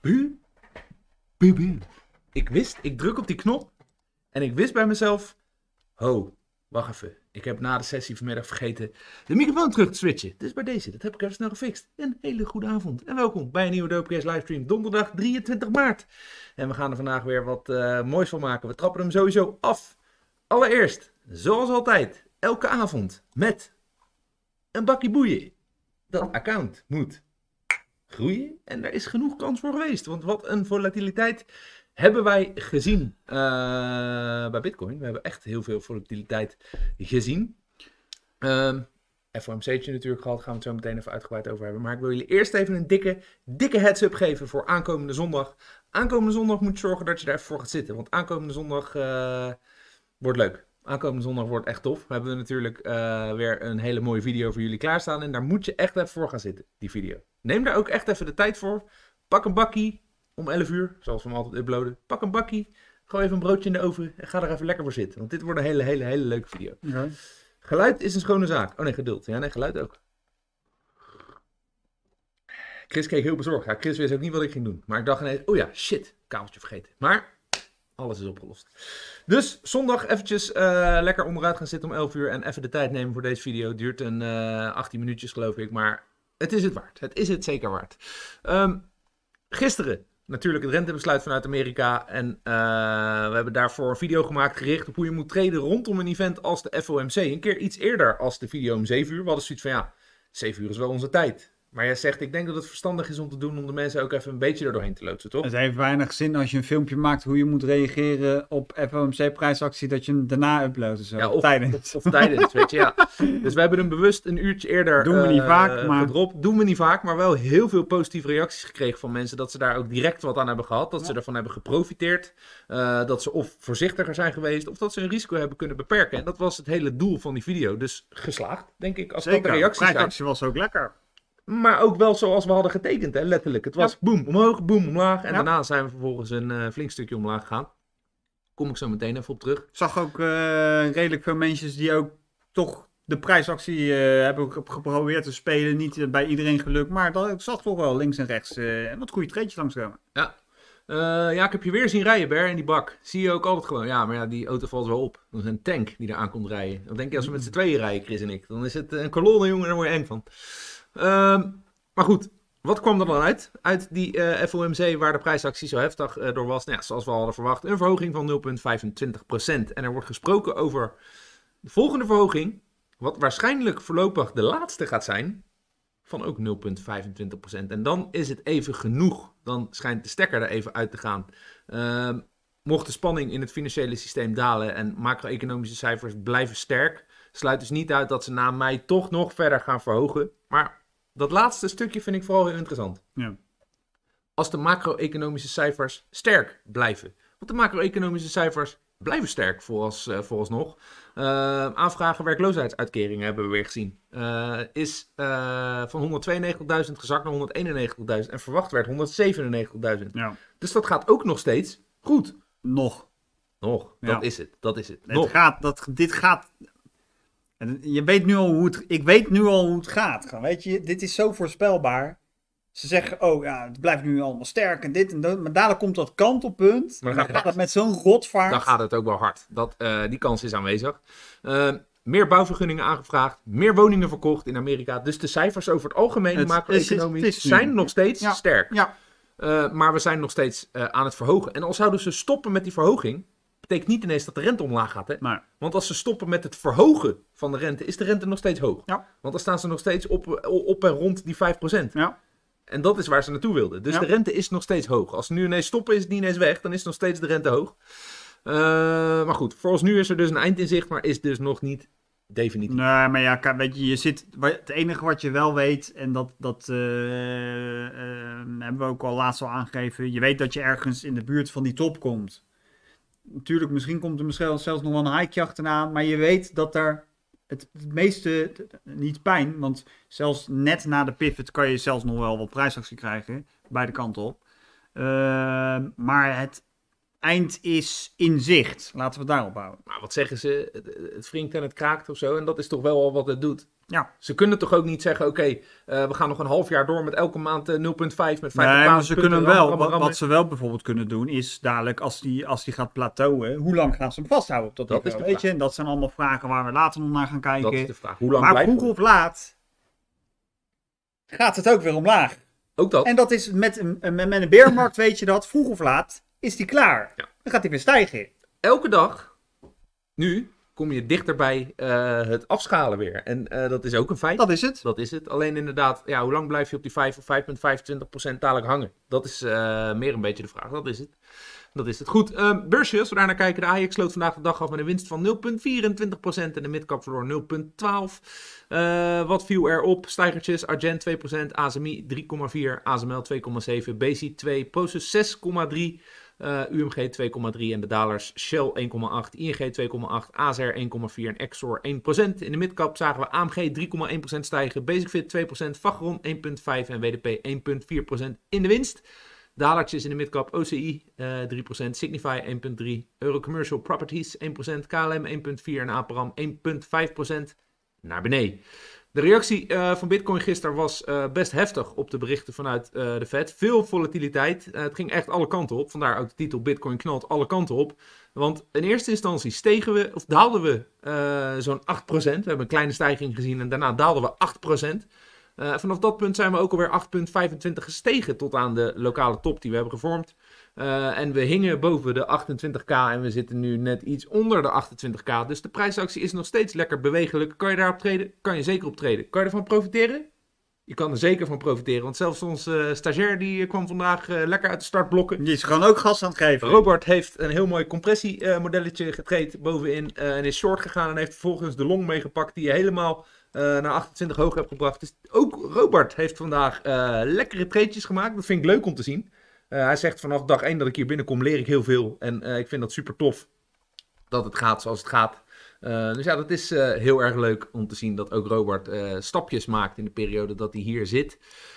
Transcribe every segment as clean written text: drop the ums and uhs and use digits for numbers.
Bu. Ik druk op die knop en ik wist bij mezelf, ho, wacht even. Ik heb na de sessie vanmiddag vergeten de microfoon terug te switchen. Dus bij deze, dat heb ik even snel gefixt. Een hele goede avond en welkom bij een nieuwe Dopecast livestream donderdag 23 maart. En we gaan er vandaag weer wat moois van maken. We trappen hem sowieso af. Allereerst, zoals altijd, elke avond met een bakkie boeien. Dat account moet groeien en daar is genoeg kans voor geweest. Want wat een volatiliteit hebben wij gezien bij Bitcoin. We hebben echt heel veel volatiliteit gezien. FOMC'tje natuurlijk gehad, gaan we het zo meteen even uitgebreid over hebben. Maar ik wil jullie eerst even een dikke heads-up geven voor aankomende zondag. Aankomende zondag moet je zorgen dat je daar even voor gaat zitten. Want aankomende zondag wordt leuk. Aankomende zondag wordt echt tof. We hebben natuurlijk weer een hele mooie video voor jullie klaarstaan. En daar moet je echt even voor gaan zitten, die video. Neem daar ook echt even de tijd voor. Pak een bakkie om 11 uur, zoals we hem altijd uploaden. Pak een bakkie, gooi even een broodje in de oven en ga er even lekker voor zitten. Want dit wordt een hele leuke video. Ja. Geluid is een schone zaak. Oh nee, geduld. Ja, nee, geluid ook. Chris keek heel bezorgd. Ja, Chris wist ook niet wat ik ging doen. Maar ik dacht ineens, oh ja, shit, kabeltje vergeten. Maar alles is opgelost. Dus zondag eventjes lekker onderuit gaan zitten om 11 uur en even de tijd nemen voor deze video. Duurt een 18 minuutjes geloof ik, maar het is het waard. Het is het zeker waard. Gisteren natuurlijk het rentebesluit vanuit Amerika en we hebben daarvoor een video gemaakt gericht op hoe je moet traden rondom een event als de FOMC. Een keer iets eerder als de video om 7 uur. We hadden zoiets van ja, 7 uur is wel onze tijd. Maar jij zegt, ik denk dat het verstandig is om te doen om de mensen ook even een beetje er doorheen te loodsen, toch? Het heeft weinig zin als je een filmpje maakt hoe je moet reageren op FOMC-prijsactie, dat je hem daarna uploadt of zo. Ja, of tijdens. Of tijdens, weet je, ja. Dus we hebben hem bewust een uurtje eerder Doen we niet vaak, maar gedropt. Doen we niet vaak, maar wel heel veel positieve reacties gekregen van mensen. Dat ze daar ook direct wat aan hebben gehad. Dat ze ervan hebben geprofiteerd. Dat ze of voorzichtiger zijn geweest, of dat ze hun risico hebben kunnen beperken. En dat was het hele doel van die video. Dus geslaagd, denk ik, als dat de reacties de zijn. prijsactie was ook lekker. Maar ook wel zoals we hadden getekend, hè, letterlijk. Het was boem omhoog, boem omlaag. En daarna zijn we vervolgens een flink stukje omlaag gegaan. Kom ik zo meteen even op terug. Ik zag ook redelijk veel mensen die ook toch de prijsactie hebben geprobeerd te spelen. Niet bij iedereen gelukt, maar ik zag toch wel links en rechts wat goede treetjes langskomen. Ja. Ja, ik heb je weer zien rijden, Ber, in die bak. Zie je ook altijd gewoon. Ja, maar ja, die auto valt wel op. Dat is een tank die eraan komt rijden. Dan denk je als we met z'n tweeën rijden, Chris en ik. Dan is het een kolonne, jongen, daar word je eng van. Maar goed, wat kwam er dan uit? Uit die FOMC waar de prijsactie zo heftig door was. Nou ja, zoals we hadden verwacht, een verhoging van 0,25%. En er wordt gesproken over de volgende verhoging, wat waarschijnlijk voorlopig de laatste gaat zijn, van ook 0,25%. En dan is het even genoeg. Dan schijnt de stekker er even uit te gaan. Mocht de spanning in het financiële systeem dalen en macro-economische cijfers blijven sterk, sluit dus niet uit dat ze na mei toch nog verder gaan verhogen. Maar dat laatste stukje vind ik vooral heel interessant. Ja. Als de macro-economische cijfers sterk blijven. Want de macro-economische cijfers blijven sterk vooralsnog. Aanvragen werkloosheidsuitkeringen hebben we weer gezien. Is van 192.000 gezakt naar 191.000 en verwacht werd 197.000. Ja. Dus dat gaat ook nog steeds goed. Nog. Nog, Ja. dat is het. Dit gaat. En je weet nu al ik weet nu al hoe het gaat. Weet je, dit is zo voorspelbaar. Ze zeggen, oh ja, het blijft nu allemaal sterk en dit en dat. Maar dadelijk komt dat kantelpunt. Maar dan gaat het met zo'n rotvaart. Dan gaat het ook wel hard. Die kans is aanwezig. Meer bouwvergunningen aangevraagd. Meer woningen verkocht in Amerika. Dus de cijfers over het algemeen macro-economisch zijn nog steeds sterk. Ja. Maar we zijn nog steeds aan het verhogen. En al zouden ze stoppen met die verhoging, betekent niet ineens dat de rente omlaag gaat. Hè? Nee. Want als ze stoppen met het verhogen van de rente, is de rente nog steeds hoog. Ja. Want dan staan ze nog steeds op en rond die 5%. Ja. En dat is waar ze naartoe wilden. Dus de rente is nog steeds hoog. Als ze nu ineens stoppen, is het niet ineens weg. Dan is nog steeds de rente hoog. Maar goed, voor ons nu is er dus een eind in zicht, maar is dus nog niet definitief. Nee, maar ja, weet je, het enige wat je wel weet, en dat hebben we ook al laatst al aangegeven, je weet dat je ergens in de buurt van die top komt. Natuurlijk, misschien komt er zelfs nog wel een hikeje achteraan, maar je weet dat er het meeste, niet pijn, want zelfs net na de pivot kan je zelfs nog wel wat prijsactie krijgen, beide kanten op. Maar eind is in zicht. Laten we het daarop houden. Maar wat zeggen ze? Het wringt en het kraakt of zo. En dat is toch wel al wat het doet. Ja. Ze kunnen toch ook niet zeggen, oké, we gaan nog een half jaar door met elke maand 0,5 met 50 Nee, maar ze kunnen wel. rammen. Wat ze wel bijvoorbeeld kunnen doen is dadelijk als die gaat plateauen, hoe lang gaan ze hem vasthouden op dat Dat niveau, is de weet je? En dat zijn allemaal vragen waar we later nog naar gaan kijken. Dat is de vraag. Hoe lang Maar blijft vroeg het? of laat gaat het ook weer omlaag. Ook dat. En dat is met een beermarkt, weet je dat, vroeg of laat is die klaar. Ja. Dan gaat hij weer stijgen. Elke dag, nu, kom je dichter bij het afschalen weer. En dat is ook een feit. Dat is het. Dat is het. Alleen inderdaad, ja, hoe lang blijf je op die 5 of 5,25% dadelijk hangen? Dat is meer een beetje de vraag. Dat is het. Dat is het. Goed, beursje, als we daar naar kijken. De Ajax sloot vandaag de dag af met een winst van 0,24% en de midcap verloor 0,12%. Wat viel erop? Stijgertjes, Argent 2%, ASMI 3,4%, ASML 2,7%, BC 2%, Prosus 6,3%. UMG 2,3 en de dalers Shell 1,8, ING 2,8, ASR 1,4 en Exor 1%. In de midcap zagen we AMG 3,1% stijgen, Basic-Fit 2%, Vagron 1,5 en WDP 1,4% in de winst. Dalertjes in de midcap OCI 3%, Signify 1,3, Eurocommercial Properties 1%, KLM 1,4 en Aperam 1,5% naar beneden. De reactie van Bitcoin gisteren was best heftig op de berichten vanuit de Fed. Veel volatiliteit. Het ging echt alle kanten op. Vandaar ook de titel Bitcoin knalt alle kanten op. Want in eerste instantie daalden we zo'n 8%. We hebben een kleine stijging gezien en daarna daalden we 8%. Vanaf dat punt zijn we ook alweer 8,25 gestegen tot aan de lokale top die we hebben gevormd. En we hingen boven de 28k en we zitten nu net iets onder de 28k. Dus de prijsactie is nog steeds lekker bewegelijk. Kan je daarop treden? Kan je zeker op treden. Kan je ervan profiteren? Je kan er zeker van profiteren. Want zelfs onze stagiair die kwam vandaag lekker uit de startblokken. Die is gewoon ook gas aan het geven. Robert heeft een heel mooi compressiemodelletje getraind bovenin. En is short gegaan en heeft vervolgens de long meegepakt die je helemaal naar 28 hoog hebt gebracht. Dus ook Robert heeft vandaag lekkere tradejes gemaakt. Dat vind ik leuk om te zien. Hij zegt vanaf dag 1 dat ik hier binnenkom leer ik heel veel. En ik vind dat super tof dat het gaat zoals het gaat. Dus ja, dat is heel erg leuk om te zien dat ook Robert stapjes maakt in de periode dat hij hier zit.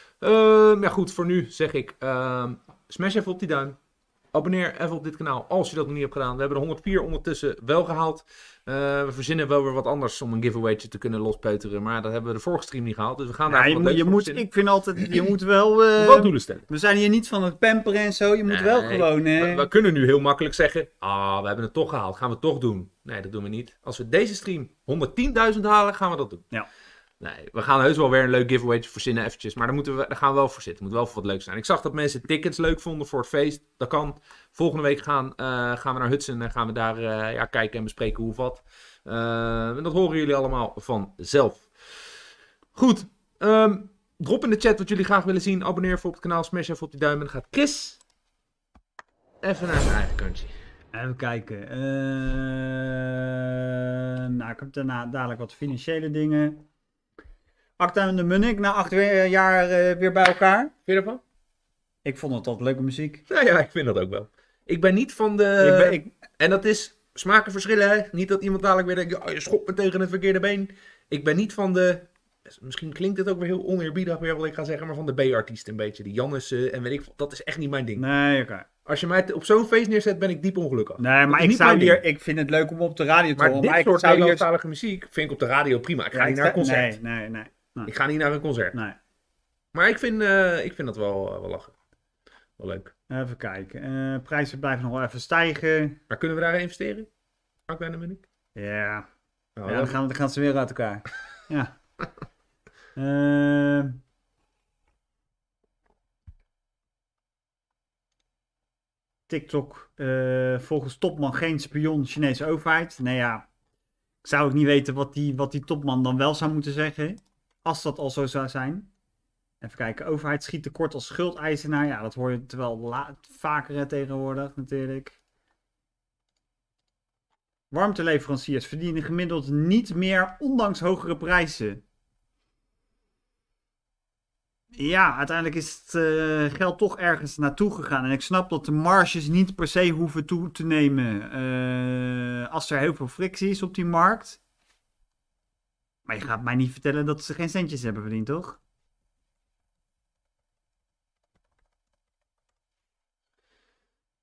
Ja goed, voor nu zeg ik smash even op die duim. Abonneer even op dit kanaal als je dat nog niet hebt gedaan. We hebben de 104 ondertussen wel gehaald. We verzinnen wel weer wat anders om een giveawaytje te kunnen lospeuteren. Maar dat hebben we de vorige stream niet gehaald. Dus we gaan daar ik vind altijd, je moet wel... wat doelen stellen. We zijn hier niet van het pamperen en zo. Je moet wel gewoon... We kunnen nu heel makkelijk zeggen... we hebben het toch gehaald. Gaan we het toch doen? Nee, dat doen we niet. Als we deze stream 110.000 halen, gaan we dat doen. Ja. Nee, we gaan heus wel weer een leuk giveawaytje verzinnen eventjes. Maar daar gaan we wel voor zitten. Het moet wel voor wat leuks zijn. Ik zag dat mensen tickets leuk vonden voor het feest. Dat kan. Volgende week gaan we naar Hudson en gaan we daar kijken en bespreken hoe of wat. En dat horen jullie allemaal vanzelf. Goed. Drop in de chat wat jullie graag willen zien. Abonneer voor op het kanaal. Smash even op die duim. En dan gaat Chris even naar zijn eigen kantje. Even kijken. Ik heb daarna dadelijk wat financiële dingen. Acta en de Munnik na 8 jaar weer bij elkaar. Vind je ervan? Ik vond het altijd leuke muziek. Nou ja, ik vind dat ook wel. Ik ben niet van de... En dat is smaken verschillen, hè? Niet dat iemand dadelijk weer denkt, je schopt me tegen het verkeerde been. Ik ben niet van de... Misschien klinkt het ook weer heel oneerbiedig weer wat ik ga zeggen, maar van de B-artiesten een beetje. Die Jannissen en weet ik, dat is echt niet mijn ding. Nee, oké. Als je mij op zo'n feest neerzet, ben ik diep ongelukkig. Nee, maar ik vind het leuk om op de radio te horen. Maar dit soort Nederlandstalige muziek vind ik op de radio prima. Ik ga niet naar een concert. Nee. Ik ga niet naar een concert. Nee. Maar ik vind dat wel lachen. Wel leuk. Even kijken. Prijzen blijven nog wel even stijgen. Maar kunnen we daar investeren? Mark en Munnik? Ja. Oh, Ja, dan gaan ze weer uit elkaar. Ja. TikTok, volgens topman geen spion Chinese overheid. Nee ja, ik zou ook niet weten wat die topman dan wel zou moeten zeggen. Als dat al zo zou zijn. Even kijken, overheid schiet tekort als schuldeisenaar. Ja, dat hoor je wel vaker tegenwoordig natuurlijk. Warmteleveranciers verdienen gemiddeld niet meer ondanks hogere prijzen. Ja, uiteindelijk is het geld toch ergens naartoe gegaan. En ik snap dat de marges niet per se hoeven toe te nemen als er heel veel frictie is op die markt. Maar je gaat mij niet vertellen dat ze geen centjes hebben verdiend, toch?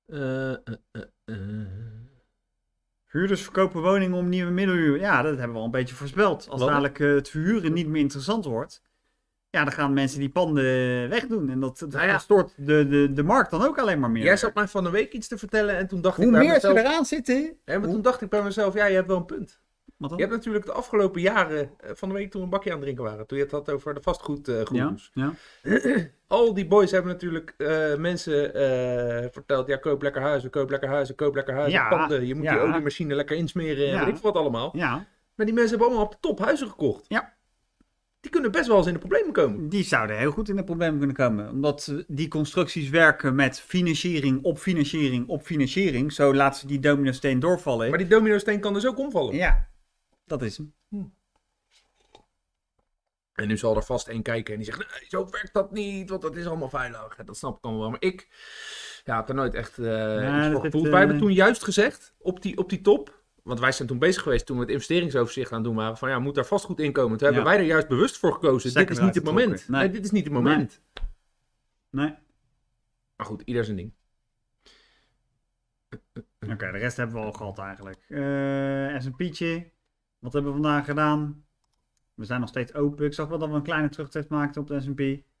Eh, eh, eh. Huurders verkopen woningen om nieuwe middelhuur. Ja, dat hebben we al een beetje voorspeld. Als Wat? dadelijk het verhuren niet meer interessant wordt, ja, dan gaan mensen die panden wegdoen. En dat Nou ja. stoort de markt dan ook alleen maar meer. Jij zat mij van de week iets te vertellen en toen dacht Hoe ik bij meer ze mezelf... eraan zitten... Ja, maar toen dacht ik bij mezelf, ja, je hebt wel een punt. Wat dan? Je hebt natuurlijk de afgelopen jaren, van de week toen we een bakje aan het drinken waren, toen je het had over de vastgoedgoeroes. Ja. Al die boys hebben natuurlijk mensen verteld, ja, koop lekker huizen, koop lekker huizen, koop lekker huizen, Ja, panden. Je moet ja. die oliemachine lekker insmeren en Ja. weet ik wat allemaal. Ja, Maar die mensen hebben allemaal op de top huizen gekocht. Ja. Die kunnen best wel eens in de problemen komen. die zouden heel goed in de problemen kunnen komen. Omdat die constructies werken met financiering op financiering op financiering. Zo laten ze die dominosteen doorvallen. Maar die dominosteen kan dus ook omvallen. Ja, dat is hem. En nu zal er vast één kijken en die zegt, nee, zo werkt dat niet, want dat is allemaal veilig. Ja, dat snap ik allemaal wel. Maar ik had er nooit echt iets voor dat gevoeld. het, Wij hebben toen juist gezegd, op die top, want wij zijn toen bezig geweest toen we het investeringsoverzicht aan het doen waren, van ja, moet daar vastgoed in komen. Toen hebben wij er juist bewust voor gekozen. Stekker Dit is niet het eruit moment. getrokken. Nee. Nee, dit is niet het moment. Nee. Maar goed, ieder zijn ding. Oké, de rest hebben we al gehad eigenlijk. S&P'tje. Wat hebben we vandaag gedaan? We zijn nog steeds open. Ik zag wel dat we een kleine terugtest maakten op de S&P.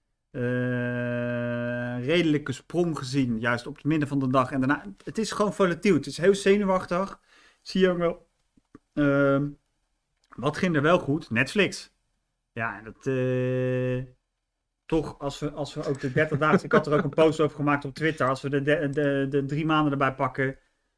Redelijke sprong gezien, juist op het midden van de dag. En daarna, het is gewoon volatiel. Het is heel zenuwachtig. Zie je ook wel. Wat ging er wel goed? Netflix. Ja, dat... toch, als we ook de 30 dagen... Ik had er ook een post over gemaakt op Twitter. Als we de 3 maanden erbij pakken...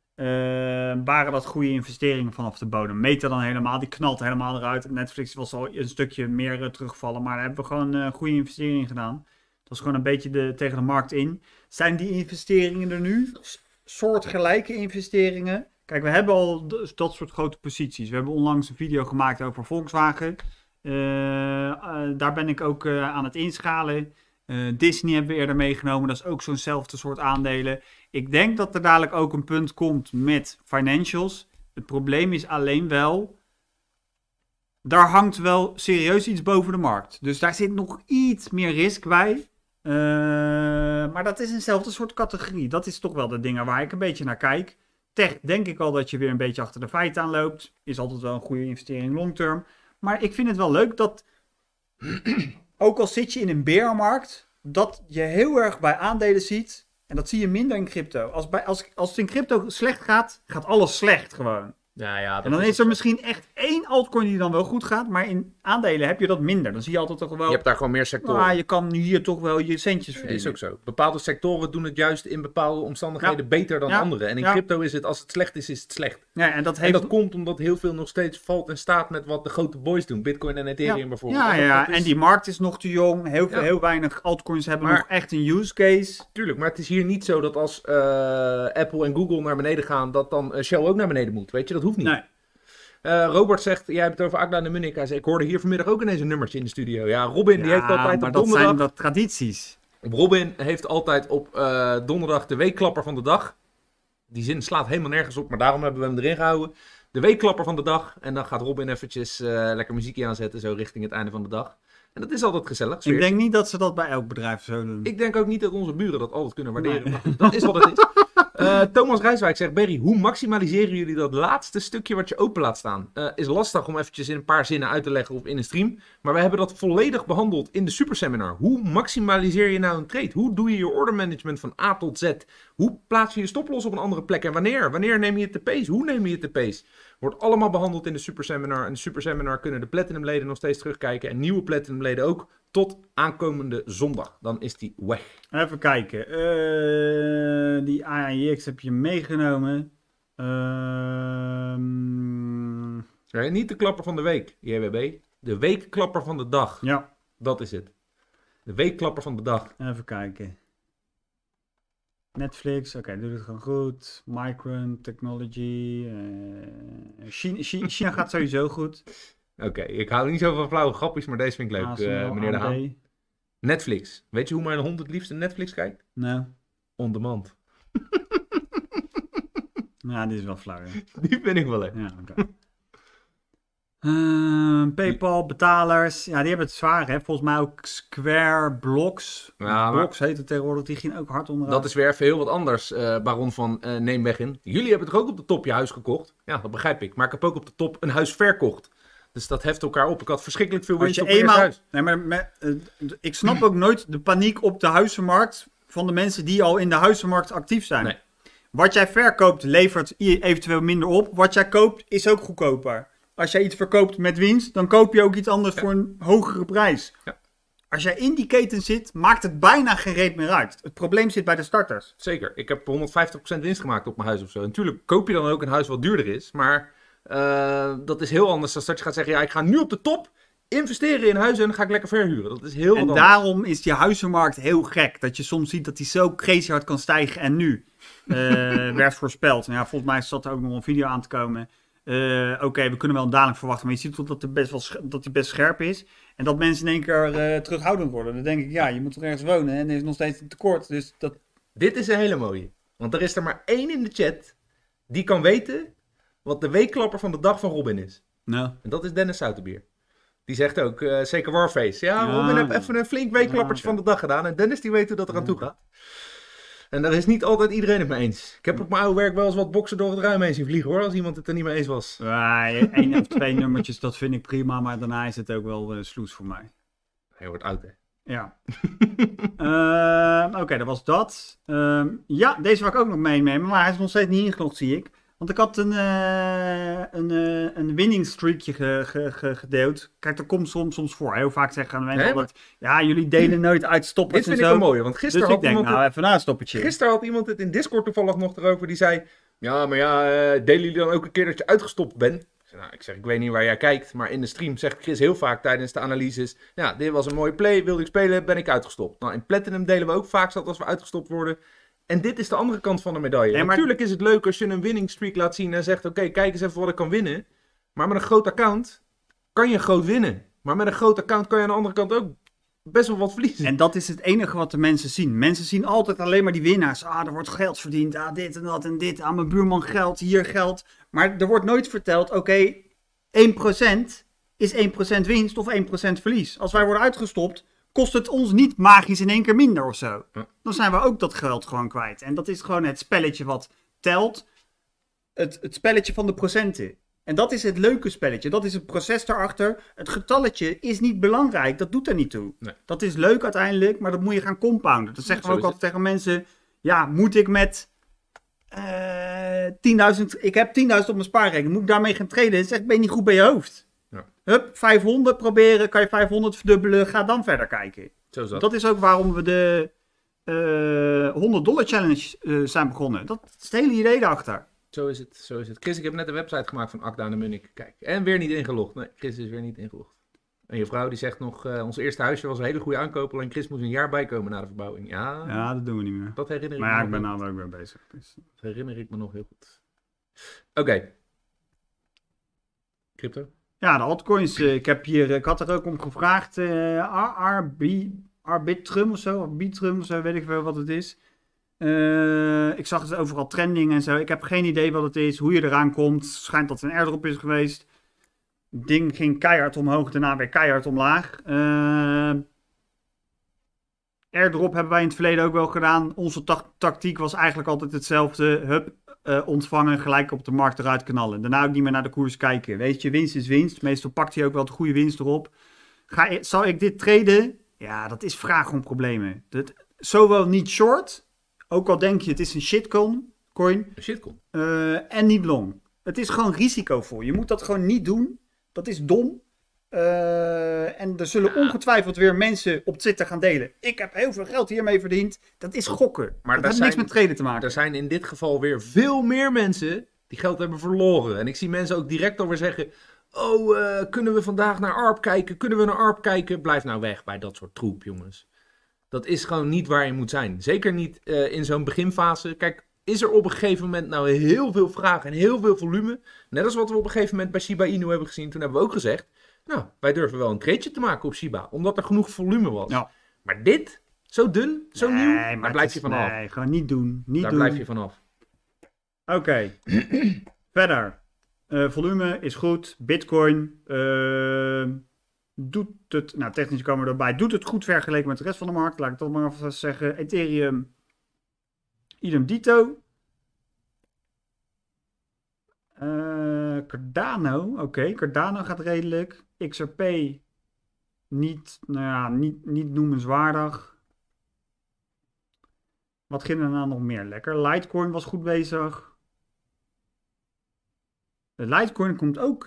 waren dat goede investeringen vanaf de bodem. Meta dan helemaal, die knalt helemaal eruit. Netflix was al een stukje meer terugvallen, maar daar hebben we gewoon goede investeringen gedaan. Dat was gewoon een beetje tegen de markt in. Zijn die investeringen er nu? Soortgelijke investeringen? Kijk, we hebben al dat soort grote posities. We hebben onlangs een video gemaakt over Volkswagen. Daar ben ik ook aan het inschalen. Disney hebben we eerder meegenomen. Dat is ook zo'nzelfde soort aandelen. Ik denk dat er dadelijk ook een punt komt met financials. Het probleem is alleen wel... Daar hangt wel serieus iets boven de markt. Dus daar zit nog iets meer risk bij. Maar dat is eenzelfde soort categorie. Dat is toch wel de dingen waar ik een beetje naar kijk. Tech denk ik al dat je weer een beetje achter de feiten aanloopt. Is altijd wel een goede investering long term. Maar ik vind het wel leuk dat... ook al zit je in een bearmarkt... dat je heel erg bij aandelen ziet... en dat zie je minder in crypto. Als het in crypto slecht gaat... gaat alles slecht gewoon. Ja, En dan is er misschien echt 1 altcoin die dan wel goed gaat... maar in aandelen heb je dat minder. Dan zie je altijd toch wel... Je hebt daar gewoon meer sectoren. Je kan hier toch wel je centjes Dat verdienen. is ook zo. Bepaalde sectoren doen het juist in bepaalde omstandigheden beter dan andere. En in crypto is het, als het slecht is het slecht. Ja, en dat komt omdat heel veel nog steeds valt en staat met wat de grote boys doen. Bitcoin en Ethereum bijvoorbeeld. Ja, en die markt is nog te jong. Heel weinig altcoins hebben nog echt een use case. Tuurlijk, maar het is hier niet zo dat als Apple en Google naar beneden gaan, dat dan Shell ook naar beneden moet. Weet je, dat hoeft niet. Nee. Robert zegt, jij hebt het over Agda en Munich. Hij zei, ik hoorde hier vanmiddag ook ineens een nummertje in de studio. Ja, Robin die heeft altijd op donderdag... dat zijn dat tradities. Robin heeft altijd op donderdag de weekklapper van de dag. Die zin slaat helemaal nergens op, maar daarom hebben we hem erin gehouden. De weekklapper van de dag. En dan gaat Robin eventjes lekker muziekje aanzetten, zo richting het einde van de dag. En dat is altijd gezellig. Ik denk niet dat ze dat bij elk bedrijf zo doen. Ik denk ook niet dat onze buren dat altijd kunnen waarderen. Nee. Maar goed, dat is wat het is. Thomas Rijswijk zegt, Berry, hoe maximaliseren jullie dat laatste stukje wat je open laat staan? Is lastig om eventjes in een paar zinnen uit te leggen of in een stream. Maar we hebben dat volledig behandeld in de superseminar. Hoe maximaliseer je nou een trade? Hoe doe je je ordermanagement van A tot Z? Hoe plaats je je stoploss op een andere plek? En wanneer? Wanneer neem je het te pace? Hoe neem je het te pace? Wordt allemaal behandeld in de superseminar. En de superseminar kunnen de Platinum-leden nog steeds terugkijken. En nieuwe Platinum-leden ook. Tot aankomende zondag. Dan is die weg. Even kijken. Die AIX heb je meegenomen. Niet de klapper van de week, JWB. De weekklapper van de dag. Ja. Dat is het. De weekklapper van de dag. Even kijken. Netflix, oké, doet het gewoon goed. Micron Technology. China gaat sowieso goed. Oké, ik hou niet zo van flauwe grapjes, maar deze vind ik leuk, meneer De Haan. Netflix. Weet je hoe mijn hond het liefst in Netflix kijkt? Nou. On demand. Nou, dit is wel flauw. Ja. Die vind ik wel leuk. Ja, oké. PayPal, betalers. Ja, die hebben het zwaar, hè. Volgens mij ook Square, Blocks. Ja, maar Blocks heet het tegenwoordig. Die ging ook hard onderuit. dat is weer even heel wat anders, Baron van Nijmegen. Jullie hebben toch ook op de top je huis gekocht? Ja, dat begrijp ik. Maar ik heb ook op de top een huis verkocht. Dus dat heft elkaar op. Ik had verschrikkelijk veel winst op mijn eerste huis. Nee, maar ik snap ook nooit de paniek op de huizenmarkt van de mensen die al in de huizenmarkt actief zijn. Nee. Wat jij verkoopt levert eventueel minder op. Wat jij koopt is ook goedkoper. Als jij iets verkoopt met winst, dan koop je ook iets anders voor een hogere prijs. Ja. Als jij in die keten zit, maakt het bijna geen reet meer uit. Het probleem zit bij de starters. Zeker. Ik heb 150% winst gemaakt op mijn huis of zo. En natuurlijk koop je dan ook een huis wat duurder is. Maar dat is heel anders dan dat je gaat zeggen... Ja, ik ga nu op de top investeren in huizen en dan ga ik lekker verhuren. Dat is heel wat anders. En daarom is die huizenmarkt heel gek. Dat je soms ziet dat die zo crazy hard kan stijgen. En nu werd voorspeld. Nou ja, volgens mij zat er ook nog een video aan te komen. Oké, we kunnen wel een daling verwachten. Maar je ziet dat die best scherp is. En dat mensen in één keer terughoudend worden. Dan denk ik, ja, je moet toch ergens wonen. En er is nog steeds een tekort. Dus dat... Dit is een hele mooie. Want er is er maar één in de chat die kan weten wat de weekklapper van de dag van Robin is. Nou. En dat is Dennis Souterbier. Die zegt ook, zeker Warface. Ja, Robin heeft even een flink weekklappertje van de dag gedaan. En Dennis die weet hoe dat eraan toe gaat. En daar is niet altijd iedereen het mee eens. Ik heb op mijn oude werk wel eens wat boksen door het ruim heen zien vliegen hoor. Als iemand het er niet mee eens was. Ja, 1 of 2 nummertjes, dat vind ik prima. Maar daarna is het ook wel sloes voor mij. Hij wordt oud hè. Ja. Oké, dat was dat. Ja, deze wil ik ook nog meenemen. Maar hij is nog steeds niet ingelogd, zie ik. Want ik had een winning streakje gedeeld. Kijk, dat komt soms voor. Heel vaak zeggen mensen altijd... Ja, jullie delen nooit uit stoppers Dit vind ik een mooie, want gisteren dus had iemand... nou, even na een stoppertje. Gisteren had iemand het in Discord toevallig nog erover. Die zei... Ja, maar ja, delen jullie dan ook een keer dat je uitgestopt bent? Ik weet niet waar jij kijkt. Maar in de stream zegt Chris heel vaak tijdens de analyses... Ja, dit was een mooie play. Wilde ik spelen, ben ik uitgestopt. Nou, in Platinum delen we ook vaak dat als we uitgestopt worden... En dit is de andere kant van de medaille. Nee, maar... Natuurlijk is het leuk als je een winning streak laat zien en zegt... Oké, kijk eens even wat ik kan winnen. Maar met een groot account kan je groot winnen. Maar met een groot account kan je aan de andere kant ook best wel wat verliezen. En dat is het enige wat de mensen zien. Mensen zien altijd alleen maar die winnaars. Er wordt geld verdiend. Dit en dat en dit. Mijn buurman geld, hier geld. Maar er wordt nooit verteld... Oké, 1% is 1% winst of 1% verlies. Als wij worden uitgestopt... kost het ons niet magisch in één keer minder of zo. Ja. Dan zijn we ook dat geld gewoon kwijt. En dat is gewoon het spelletje wat telt. Het spelletje van de procenten. En dat is het leuke spelletje. Dat is het proces daarachter. Het getalletje is niet belangrijk. Dat doet er niet toe. Nee. Dat is leuk uiteindelijk, maar dat moet je gaan compounden. Dat zeggen we ook altijd tegen mensen. Ja, moet ik met 10.000... Ik heb 10.000 op mijn spaarrekening. Moet ik daarmee gaan traden? Zeg, ben je niet goed bij je hoofd? Hup, 500 proberen, kan je 500 verdubbelen, ga dan verder kijken. Zo is dat. Dat is ook waarom we de $100 challenge zijn begonnen. Dat is het hele idee daarachter. Zo is het, zo is het. Chris, ik heb net een website gemaakt van Akda en de Munnik. Kijk, en weer niet ingelogd. Nee, Chris is weer niet ingelogd. En je vrouw die zegt nog, ons eerste huisje was een hele goede aankoop, alleen Chris moest een jaar bijkomen na de verbouwing. Ja, dat doen we niet meer. Dat herinner ik me. Maar ja, ik ben nou ook weer bezig. Dus. Dat herinner ik me nog heel goed. Oké. Crypto? Ja, de altcoins. Ik had er ook om gevraagd. Arbitrum of zo, weet ik wel wat het is. Ik zag het overal trending en zo. Ik heb geen idee wat het is, hoe je eraan komt. Schijnt dat het een airdrop is geweest. Het ding ging keihard omhoog, daarna weer keihard omlaag. Airdrop hebben wij in het verleden ook wel gedaan. Onze tactiek was eigenlijk altijd hetzelfde. Ontvangen, gelijk op de markt eruit knallen. Daarna ook niet meer naar de koers kijken. Weet je, winst is winst. Meestal pakt hij ook wel de goede winst erop. Zal ik dit traden? Ja, dat is vraag om problemen. Zowel niet short, ook al denk je het is een shitcoin. Een shitcoin. En niet long. Het is gewoon risicovol. Je moet dat gewoon niet doen. Dat is dom. En er zullen ongetwijfeld weer mensen op Twitter gaan delen. Ik heb heel veel geld hiermee verdiend. Dat is gokken. Maar dat heeft niks met traden te maken. Er zijn in dit geval weer veel meer mensen die geld hebben verloren. En ik zie mensen ook direct alweer zeggen... kunnen we vandaag naar ARP kijken? Kunnen we naar ARP kijken? Blijf nou weg bij dat soort troep, jongens. Dat is gewoon niet waar je moet zijn. Zeker niet in zo'n beginfase. Kijk, is er op een gegeven moment nou heel veel vraag en heel veel volume? Net als wat we op een gegeven moment bij Shiba Inu hebben gezien. Toen hebben we ook gezegd... Nou, wij durven wel een tradeje te maken op Shiba, omdat er genoeg volume was. Ja. Maar dit, zo dun, zo nieuw, daar blijf je vanaf. Nee, gewoon niet doen. Daar blijf je vanaf. Oké. Verder. Volume is goed. Bitcoin doet het, nou technisch komen we erbij, doet het goed vergeleken met de rest van de markt. Laat ik dat maar even zeggen. Ethereum, idem dito. Cardano, oké. Cardano gaat redelijk. XRP niet noemenswaardig. Wat ging er nou nog meer lekker? Litecoin was goed bezig. De Litecoin komt ook...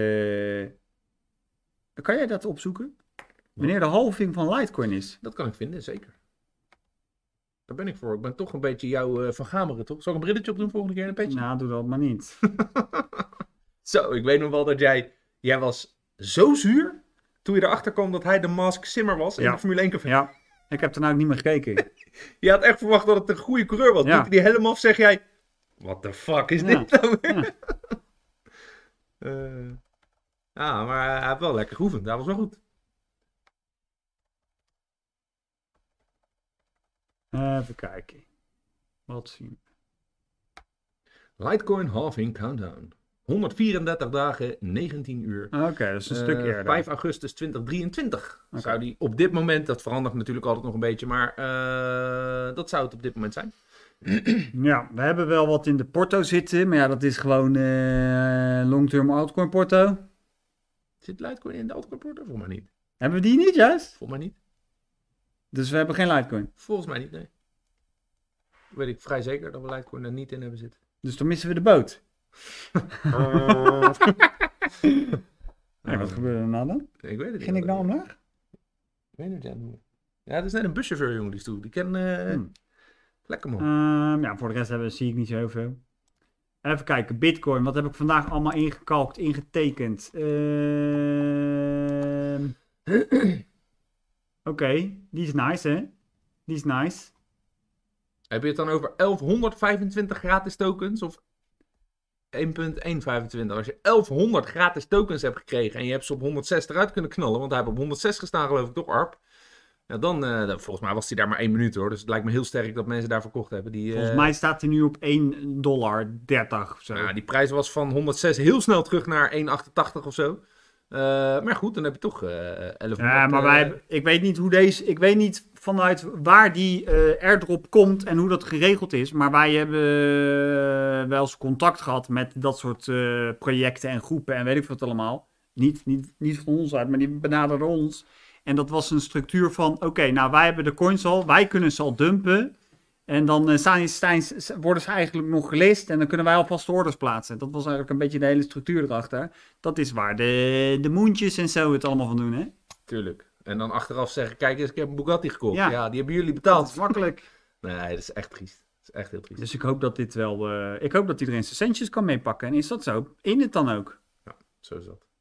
Kan jij dat opzoeken? Wanneer de halving van Litecoin is? Dat kan ik vinden, zeker. Daar ben ik voor. Ik ben toch een beetje jouw Van Gameren, toch? Zal ik een brilletje op doen volgende keer en een petje? Nou, doe dat maar niet. Zo, ik weet nog wel dat jij was zo zuur toen je erachter kwam dat hij de Mask Simmer was in de Formule 1 café. Ja, ik heb er nou ook niet meer gekeken. Je had echt verwacht dat het een goede coureur was. Ja. Doet hij die helm af, zeg jij... What the fuck is dit nou weer? Ja. Maar hij heeft wel lekker geoefend. Dat was wel goed. Even kijken. Wat zien we? Litecoin halving countdown. 134 dagen, 19 uur. Oké, dat is een stuk eerder. 5 augustus 2023 zou die op dit moment, dat verandert natuurlijk altijd nog een beetje, maar dat zou het op dit moment zijn. Ja, we hebben wel wat in de porto zitten, maar ja, dat is gewoon long-term altcoin porto. Zit Litecoin in de altcoin porto? Volgens mij niet. Hebben we die niet juist? Volgens mij niet. Dus we hebben geen Litecoin. Volgens mij niet, nee. Weet ik vrij zeker dat we Litecoin er niet in hebben zitten. Dus dan missen we de boot. Nee, wat gebeurde er nou dan? Ik weet het niet. Ging ik nou omlaag? Ik weet het niet. Ja, het is net een buschauffeur, jongen, die stoel. Die ken... Lekker man. Ja, voor de rest zie ik niet zo heel veel. Even kijken, Bitcoin. Wat heb ik vandaag allemaal ingekalkt, ingetekend? Oké, die is nice, hè? Die is nice. Heb je het dan over 1125 gratis tokens of 1.125? Als je 1100 gratis tokens hebt gekregen en je hebt ze op 106 eruit kunnen knallen, want hij heeft op 106 gestaan geloof ik toch, Arp? Ja, dan, volgens mij was hij daar maar 1 minuut hoor, dus het lijkt me heel sterk dat mensen daar verkocht hebben. Volgens mij staat hij nu op $1.30 of zo. Ja, die prijs was van 106 heel snel terug naar 1,88 of zo. Maar goed, dan heb je toch 1100. Ja, maar ik weet niet ik weet niet vanuit waar die airdrop komt en hoe dat geregeld is. Maar wij hebben wel eens contact gehad met dat soort projecten en groepen en weet ik wat allemaal. Niet van ons uit, maar die benaderden ons. En dat was een structuur van, oké, nou wij hebben de coins al, wij kunnen ze al dumpen. En dan worden ze eigenlijk nog gelist en dan kunnen wij alvast orders plaatsen. Dat was eigenlijk een beetje de hele structuur erachter. Dat is waar de moentjes en zo het allemaal van doen, hè? Tuurlijk. En dan achteraf zeggen, kijk eens, ik heb een Bugatti gekocht. Ja. Ja, die hebben jullie betaald. Dat is makkelijk. Nee, dat is echt triest. Dat is echt heel triest. Dus ik hoop dat dit wel, ik hoop dat iedereen zijn centjes kan meepakken. En is dat zo? In het dan ook? Ja, zo is dat.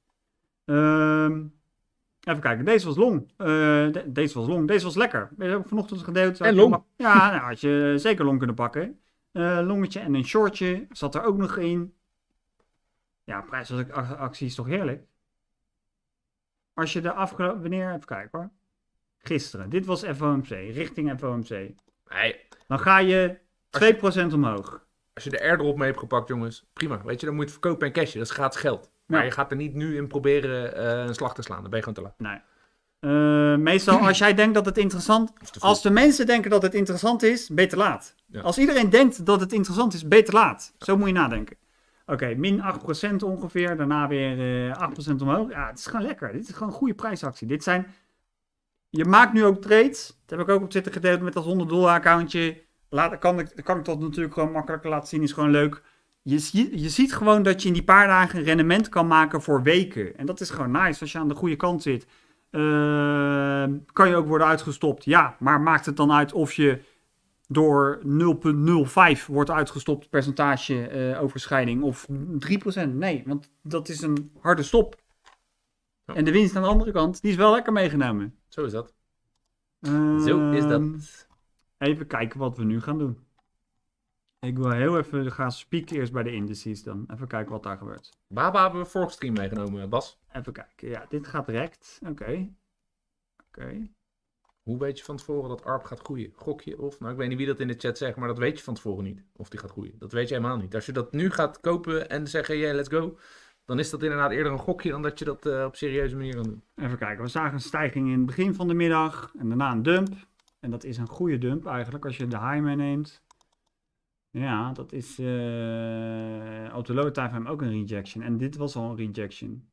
Even kijken, deze was long. Deze was long, deze was lekker. Deze heb ik vanochtend gedeeld. En long. Ja, nou had je zeker long kunnen pakken. Longetje en een shortje zat er ook nog in. Ja, prijsactie is toch heerlijk. Als je de afgelopen... Wanneer? Even kijken hoor. Gisteren. Dit was FOMC. Richting FOMC. Nee. Dan ga je 2% omhoog. Als je de airdrop mee hebt gepakt, jongens, prima. Weet je, dan moet je het verkopen en cashen. Dat is gratis geld. Maar Ja. je gaat er niet nu in proberen een slag te slaan. Dan ben je gewoon te laat. Nee. Meestal als jij denkt dat het interessant... Als de mensen denken dat het interessant is, ben je te laat. Ja. Als iedereen denkt dat het interessant is, ben je te laat. Zo moet je nadenken. Oké, min 8% ongeveer. Daarna weer 8% omhoog. Ja, het is gewoon lekker. Dit is gewoon een goede prijsactie. Dit zijn... Je maakt nu ook trades. Dat heb ik ook op Twitter gedeeld met dat $100 accountje. Kan ik dat natuurlijk gewoon makkelijker laten zien. Is gewoon leuk. Je ziet gewoon dat je in die paar dagen rendement kan maken voor weken. En dat is gewoon nice. Als je aan de goede kant zit, kan je ook worden uitgestopt. Ja, maar maakt het dan uit of je door 0,05 wordt uitgestopt percentage overschrijding of 3%? Nee, want dat is een harde stop. Ja. En de winst aan de andere kant, die is wel lekker meegenomen. Zo is dat. Zo is dat. Even kijken wat we nu gaan doen. Ik wil heel even gaan spieken eerst bij de indices dan. Even kijken wat daar gebeurt. Baba hebben we vorige stream meegenomen, Bas. Even kijken. Ja, dit gaat direct. Oké. Hoe weet je van tevoren dat ARP gaat groeien? Gok je of, nou ik weet niet wie dat in de chat zegt, maar dat weet je van tevoren niet. Of die gaat groeien. Dat weet je helemaal niet. Als je dat nu gaat kopen en zeggen, yeah, let's go. Dan is dat inderdaad eerder een gokje dan dat je dat op serieuze manier kan doen. Even kijken, we zagen een stijging in het begin van de middag en daarna een dump. En dat is een goede dump eigenlijk als je de high meeneemt. Ja, dat is op de low time frame ook een rejection. En dit was al een rejection.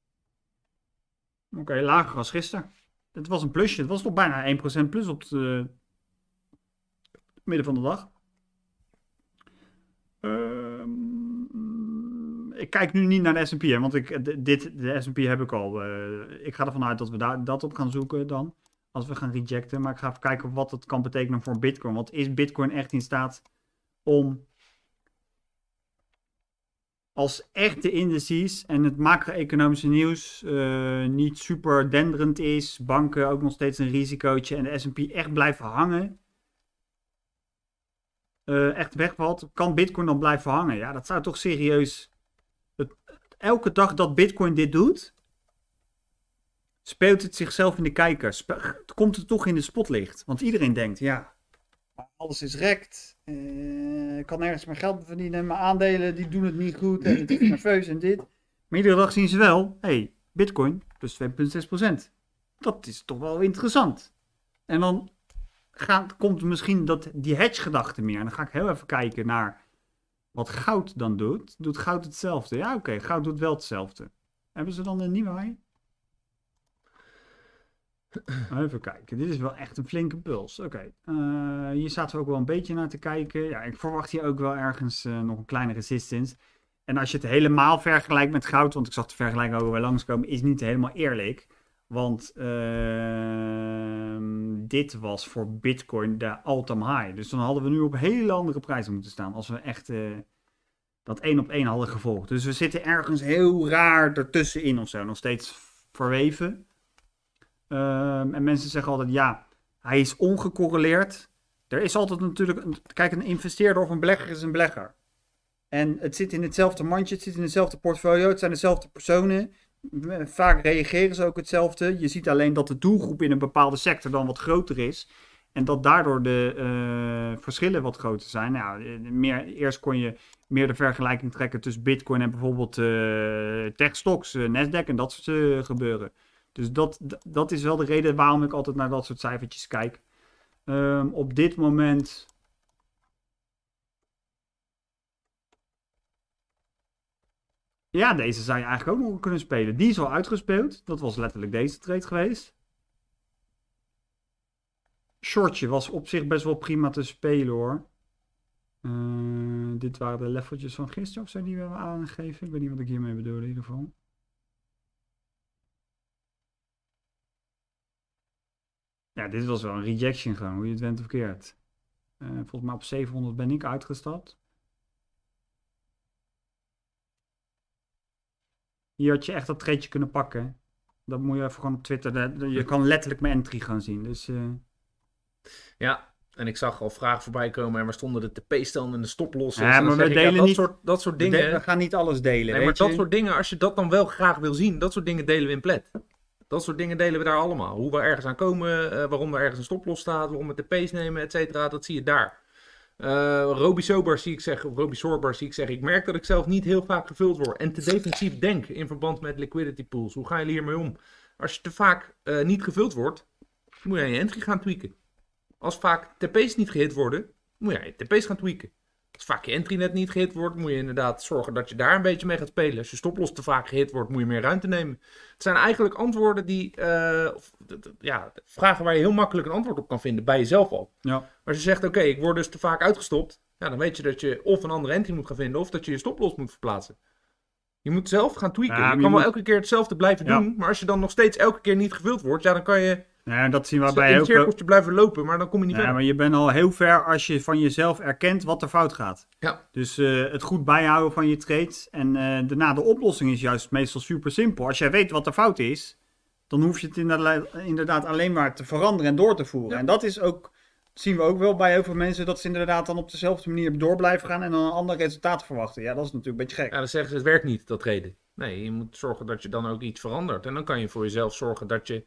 Oké, lager als gisteren. Het was een plusje. Het was toch bijna 1% plus op het midden van de dag. Ik kijk nu niet naar de S&P, hè, want de S&P heb ik al. Ik ga ervan uit dat we dat op gaan zoeken dan. Als we gaan rejecten. Maar ik ga even kijken wat het kan betekenen voor Bitcoin. Want is Bitcoin echt in staat om als echte indices en het macro-economische nieuws niet super denderend is, banken ook nog steeds een risicootje en de S&P echt blijven hangen, echt wegvalt, kan Bitcoin dan blijven hangen? Ja, dat zou toch serieus... Elke dag dat Bitcoin dit doet, speelt het zichzelf in de kijker. Komt het toch in de spotlicht. Want iedereen denkt, ja, alles is rekt. Ik kan ergens mijn geld verdienen. Mijn aandelen die doen het niet goed. En het is nerveus en dit. Maar iedere dag zien ze wel, hey, Bitcoin plus 2,6%. Dat is toch wel interessant. En dan komt misschien die hedge-gedachte meer. En dan ga ik heel even kijken naar wat goud dan doet. Doet goud hetzelfde? Ja, oké, goud doet wel hetzelfde. Hebben ze dan een nieuwe high? Even kijken, dit is wel echt een flinke puls. Oké, hier zaten we ook wel een beetje naar te kijken. Ja, ik verwacht hier ook wel ergens nog een kleine resistance. En als je het helemaal vergelijkt met goud, want ik zag de vergelijking ook wel langskomen, is niet helemaal eerlijk. Want dit was voor Bitcoin de all-time high. Dus dan hadden we nu op hele andere prijzen moeten staan. Als we echt dat 1 op 1 hadden gevolgd. Dus we zitten ergens heel raar ertussenin of zo. Nog steeds verweven. En mensen zeggen altijd, ja, hij is ongecorreleerd. Er is altijd natuurlijk, kijk, een investeerder of een belegger is een belegger. En het zit in hetzelfde mandje, het zit in hetzelfde portfolio, het zijn dezelfde personen. Vaak reageren ze ook hetzelfde. Je ziet alleen dat de doelgroep in een bepaalde sector dan wat groter is. En dat daardoor de verschillen wat groter zijn. Nou, eerst kon je meer de vergelijking trekken tussen Bitcoin en bijvoorbeeld tech-stocks, Nasdaq en dat soort gebeuren. Dus dat is wel de reden waarom ik altijd naar dat soort cijfertjes kijk. Op dit moment... Ja, deze zou je eigenlijk ook nog kunnen spelen. Die is al uitgespeeld. Dat was letterlijk deze trade geweest. Shortje was op zich best wel prima te spelen hoor. Dit waren de leveltjes van gisteren of zo die we hebben aangegeven. Ik weet niet wat ik hiermee bedoel in ieder geval. Ja, dit was wel een rejection gewoon, hoe je het went of keert. Volgens mij op 700 ben ik uitgestapt. Hier had je echt dat treetje kunnen pakken. Dat moet je even gewoon op Twitter. Je kan letterlijk mijn entry gaan zien. Dus, Ja, en ik zag al vragen voorbij komen en waar stonden de TP-standen en de stoplossen. Ja, maar we delen niet... Dat soort dingen... We gaan niet alles delen, nee, maar dat soort dingen, als je dat dan wel graag wil zien, dat soort dingen delen we in Plet. Dat soort dingen delen we daar allemaal. Hoe we ergens aan komen, waarom er ergens een stoploss staat, waarom we TP's nemen, et cetera, dat zie je daar. Roby Sorbar zie ik zeggen, ik merk dat ik zelf niet heel vaak gevuld word en te defensief denk in verband met liquidity pools. Hoe gaan jullie hiermee om? Als je te vaak niet gevuld wordt, moet je aan je entry gaan tweaken. Als vaak TP's niet gehit worden, moet je aan je TP's gaan tweaken. Als vaak je entry net niet gehit wordt, moet je inderdaad zorgen dat je daar een beetje mee gaat spelen. Als je stoploss te vaak gehit wordt, moet je meer ruimte nemen. Het zijn eigenlijk antwoorden die, vragen waar je heel makkelijk een antwoord op kan vinden bij jezelf al. Ja. Maar als je zegt, oké, ik word dus te vaak uitgestopt, ja, dan weet je dat je of een andere entry moet gaan vinden, of dat je je stoploss moet verplaatsen. Je moet zelf gaan tweaken. Ja, je kan wel elke keer hetzelfde blijven doen, maar als je dan nog steeds elke keer niet gevuld wordt, ja, dan kan je... Ja, dat zien we bij in het cirkeltje blijven lopen, maar dan kom je niet verder. Maar je bent al heel ver als je van jezelf erkent wat er fout gaat. Ja. Dus het goed bijhouden van je trades. En daarna de oplossing is juist meestal super simpel. Als jij weet wat er fout is, dan hoef je het inderdaad alleen maar te veranderen en door te voeren. Ja. En dat is ook, zien we ook wel bij heel veel mensen, dat ze inderdaad dan op dezelfde manier door blijven gaan en dan een ander resultaat verwachten. Ja, dat is natuurlijk een beetje gek. Ja, dan zeggen ze, het werkt niet, dat reden. Nee, je moet zorgen dat je dan ook iets verandert. En dan kan je voor jezelf zorgen dat je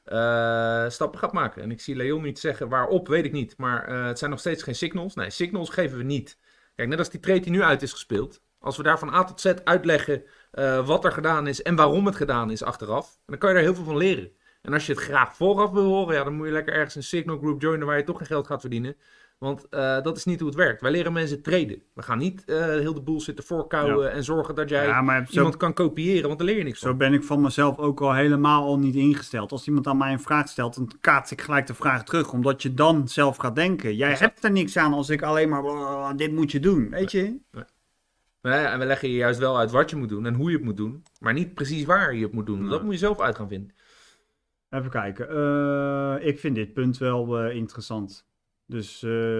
stappen gaat maken. En ik zie Leon niet zeggen waarop, weet ik niet. Maar het zijn nog steeds geen signals. Nee, signals geven we niet. Kijk, net als die trade die nu uit is gespeeld. Als we daar van A tot Z uitleggen wat er gedaan is en waarom het gedaan is achteraf. Dan kan je daar heel veel van leren. En als je het graag vooraf wil horen, ja, dan moet je lekker ergens een signal group joinen waar je toch geen geld gaat verdienen. Want dat is niet hoe het werkt. Wij leren mensen traden. We gaan niet heel de boel zitten voorkouwen en zorgen dat jij iemand kan kopiëren, want daar leer je niks van. Zo ben ik van mezelf ook al helemaal al niet ingesteld. Als iemand aan mij een vraag stelt, dan kaats ik gelijk de vraag terug. Omdat je dan zelf gaat denken. Jij hebt er niks aan als ik alleen maar dit moet je doen. Weet je? Nee, en we leggen je juist wel uit wat je moet doen en hoe je het moet doen. Maar niet precies waar je het moet doen. Nee. Dat moet je zelf uit gaan vinden. Even kijken. Ik vind dit punt wel interessant. Dus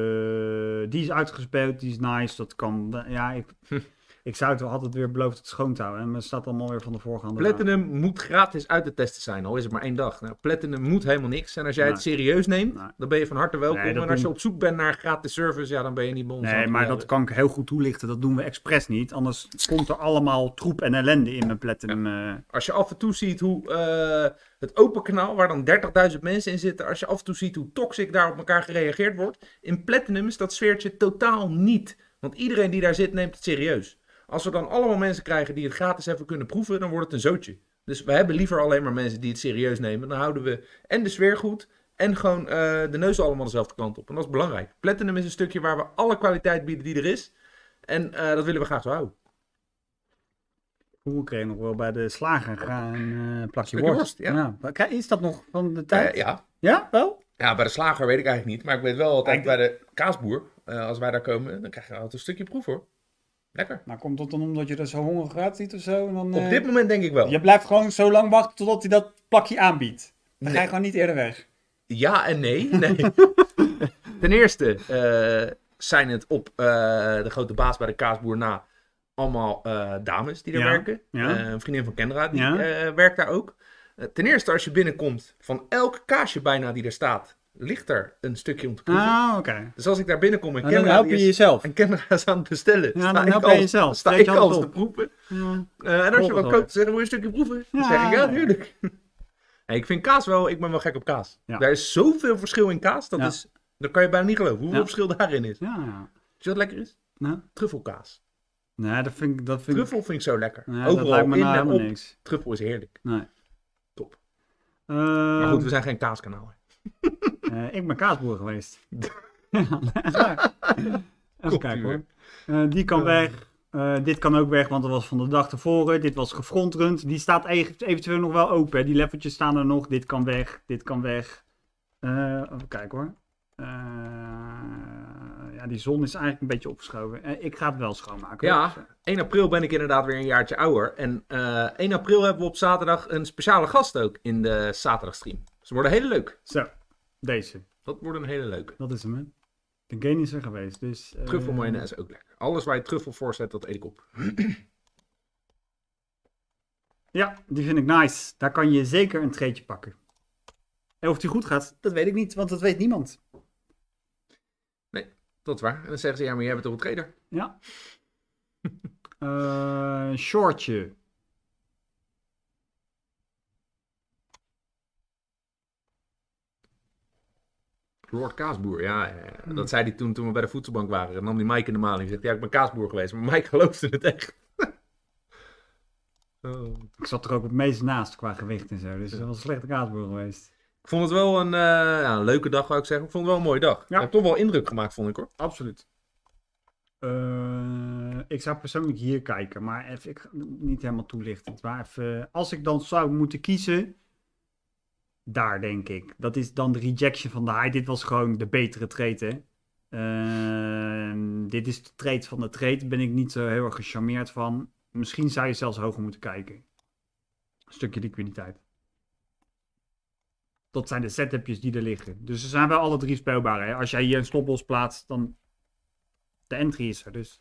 die is uitgespeeld, die is nice. Dat kan. Ja, ik had het weer beloofd het schoon te houden. En het staat allemaal weer van de voorgaande. Platinum moet gratis uit te testen zijn, al is het maar 1 dag. Nou, Platinum moet helemaal niks. En als jij het serieus neemt, dan ben je van harte welkom. En als je op zoek bent naar gratis service, ja, dan ben je niet bij ons. Nee, maar dat kan ik heel goed toelichten. Dat doen we expres niet. Anders komt er allemaal troep en ellende in mijn Platinum. Ja. Als je af en toe ziet hoe het open kanaal, waar dan 30.000 mensen in zitten. Als je af en toe ziet hoe toxic daar op elkaar gereageerd wordt. In Platinum is dat sfeertje totaal niet. Want iedereen die daar zit, neemt het serieus. Als we dan allemaal mensen krijgen die het gratis even kunnen proeven, dan wordt het een zootje. Dus we hebben liever alleen maar mensen die het serieus nemen. Dan houden we en de sfeer goed en gewoon de neus allemaal dezelfde kant op. En dat is belangrijk. Platinum is een stukje waar we alle kwaliteit bieden die er is. En dat willen we graag zo houden. Hoe kreeg je nog wel bij de slager een plakje worst? Ja. Is dat nog van de tijd? Ja. Ja, wel? Ja, bij de slager weet ik eigenlijk niet. Maar ik weet wel altijd bij de kaasboer, als wij daar komen, dan krijg je altijd een stukje proef hoor. Lekker. Maar komt dat dan omdat je er zo hongerig uitziet of zo? En dan, op dit moment denk ik wel. Je blijft gewoon zo lang wachten totdat hij dat plakje aanbiedt. Dan ga je gewoon niet eerder weg. Ja en nee. Ten eerste zijn het op de grote baas bij de kaasboer na allemaal dames die daar werken. Ja. Een vriendin van Kendra die werkt daar ook. Ten eerste als je binnenkomt, van elk kaasje bijna die er staat, ligt er een stukje om te proeven. Ah, oké. Dus als ik daar binnenkom en dan help je jezelf. En Kendra is aan het bestellen. Ja, dan help je jezelf. Sta ik alles te proeven. Ja. En als je wat koopt, zeggen, wil je een stukje proeven? Dan zeg ik, ja, natuurlijk. Hey, ik vind kaas wel, ik ben wel gek op kaas. Ja. Er is zoveel verschil in kaas, dat kan je bijna niet geloven hoeveel verschil daarin is. Ja. Weet je wat lekker is? Truffelkaas. Nee, Truffel vind ik zo lekker. Nee, overal in en op. Niks. Truffel is heerlijk. Nee. Top. Maar goed, we zijn geen kaaskanaal. Ik ben kaasboer geweest. Even kijken hoor. Die kan weg. Dit kan ook weg, want dat was van de dag tevoren. Dit was gefrontrund. Die staat eventueel nog wel open. Die leveltjes staan er nog. Dit kan weg. Dit kan weg. Even kijken hoor. Ja, die zon is eigenlijk een beetje opgeschoven. Ik ga het wel schoonmaken. Ja, 1 april ben ik inderdaad weer een jaartje ouder. En 1 april hebben we op zaterdag een speciale gast ook in de zaterdagstream. Ze worden hele leuk. Zo, deze. Dat wordt een hele leuke. Dat is hem, hè. De gain is er geweest, dus... Truffelmayonaise is ook lekker. Alles waar je truffel voor zet, dat eet ik op. Ja, die vind ik nice. Daar kan je zeker een treetje pakken. En of die goed gaat, dat weet ik niet, want dat weet niemand. Nee, dat is waar. En dan zeggen ze, ja, maar jij bent toch een trader? Ja. Shortje. Lord Kaasboer, ja. Dat zei hij toen we bij de voedselbank waren. En nam die Mike in de maling. Hij zegt, ja, ik ben kaasboer geweest. Maar Mike geloofde het echt. Ik zat er ook het meest naast qua gewicht en zo. Dus dat was een slechte kaasboer geweest. Ik vond het wel een leuke dag, zou ik zeggen. Ik vond het wel een mooie dag. Ja. Ik heb toch wel indruk gemaakt, vond ik hoor. Absoluut. Ik zou persoonlijk hier kijken. Maar even, ik ga niet helemaal toelichten. Maar even, als ik dan zou moeten kiezen... Daar denk ik. Dat is dan de rejection van de high. Dit was gewoon de betere trade. Dit is de trade van de trade. Daar ben ik niet zo heel erg gecharmeerd van. Misschien zou je zelfs hoger moeten kijken. Een stukje liquiditeit. Dat zijn de setupjes die er liggen. Dus ze zijn wel alle 3 speelbaar. Hè? Als jij hier een stoploss plaatst, dan... De entry is er dus.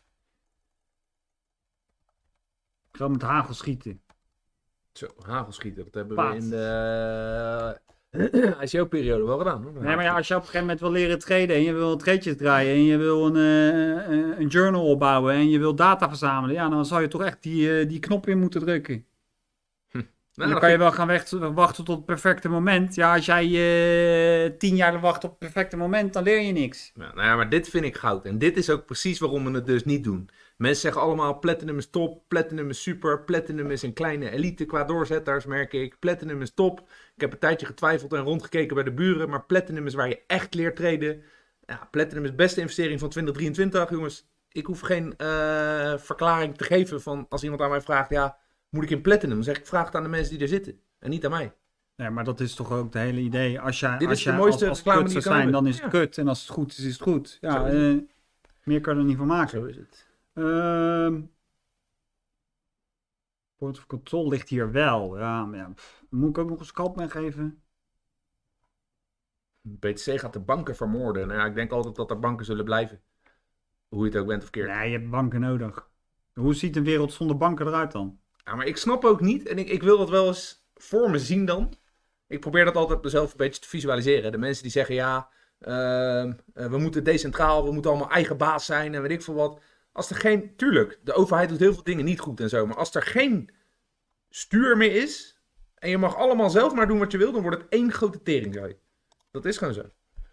Gewoon met hagel schieten. Zo, hagelschieten, dat hebben we in de ICO-periode wel gedaan. Hoor. Nee, maar ja, als je op een gegeven moment wil leren traden en je wil tradejes draaien en je wil een journal opbouwen en je wil data verzamelen, ja, dan zou je toch echt die knop in moeten drukken. En dan dat kan je vind wel gaan wachten tot het perfecte moment. Ja, als jij 10 jaar wacht op het perfecte moment, dan leer je niks. nou ja, maar dit vind ik goud. En dit is ook precies waarom we het dus niet doen. Mensen zeggen allemaal Platinum is top, Platinum is super, Platinum is een kleine elite qua doorzetters, merk ik. Platinum is top. Ik heb een tijdje getwijfeld en rondgekeken bij de buren, maar Platinum is waar je echt leert traden. Ja, Platinum is de beste investering van 2023, jongens. Ik hoef geen verklaring te geven van als iemand aan mij vraagt, ja, moet ik in Platinum? Dan zeg ik, vraag het aan de mensen die er zitten en niet aan mij. Ja, maar dat is toch ook het hele idee. Als Dit is de je mooiste als het reclame kut die je zou kan zijn, dan hebben. is het Ja. kut. En als het goed is het goed. Ja, Zo is meer kan je er niet van maken. Zo is het. Port of Control ligt hier wel. Ja, maar ja, moet ik ook nog een scalp meegeven? BTC gaat de banken vermoorden. Nou ja, ik denk altijd dat er banken zullen blijven. Hoe je het ook bent of keert. Nee, je hebt banken nodig. Hoe ziet een wereld zonder banken eruit dan? Ja, maar ik snap ook niet. En ik wil dat wel eens voor me zien dan. Ik probeer dat altijd mezelf een beetje te visualiseren. De mensen die zeggen ja, we moeten decentraal, we moeten allemaal eigen baas zijn en weet ik veel wat. Als er geen, tuurlijk, de overheid doet heel veel dingen niet goed en zo. Maar als er geen stuur meer is en je mag allemaal zelf maar doen wat je wil, dan wordt het één grote teringzooi. Dat is gewoon zo.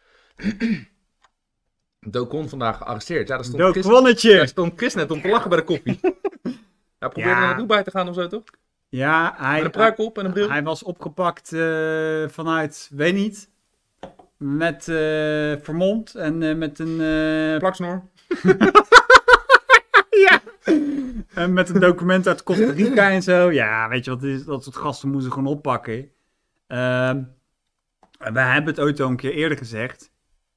Docon vandaag gearresteerd. Ja, daar stond Chris net om te lachen bij de koffie. Hij probeerde naar Dubai te gaan of zo, toch? Ja, Met een pruik op en een bril. Hij was opgepakt vanuit, weet niet, met vermomd en met een... Plaksnor. Ja. En met een document uit Costa Rica en zo. Ja, weet je wat het is? Dat soort gasten moeten ze gewoon oppakken. We hebben het ooit al een keer eerder gezegd.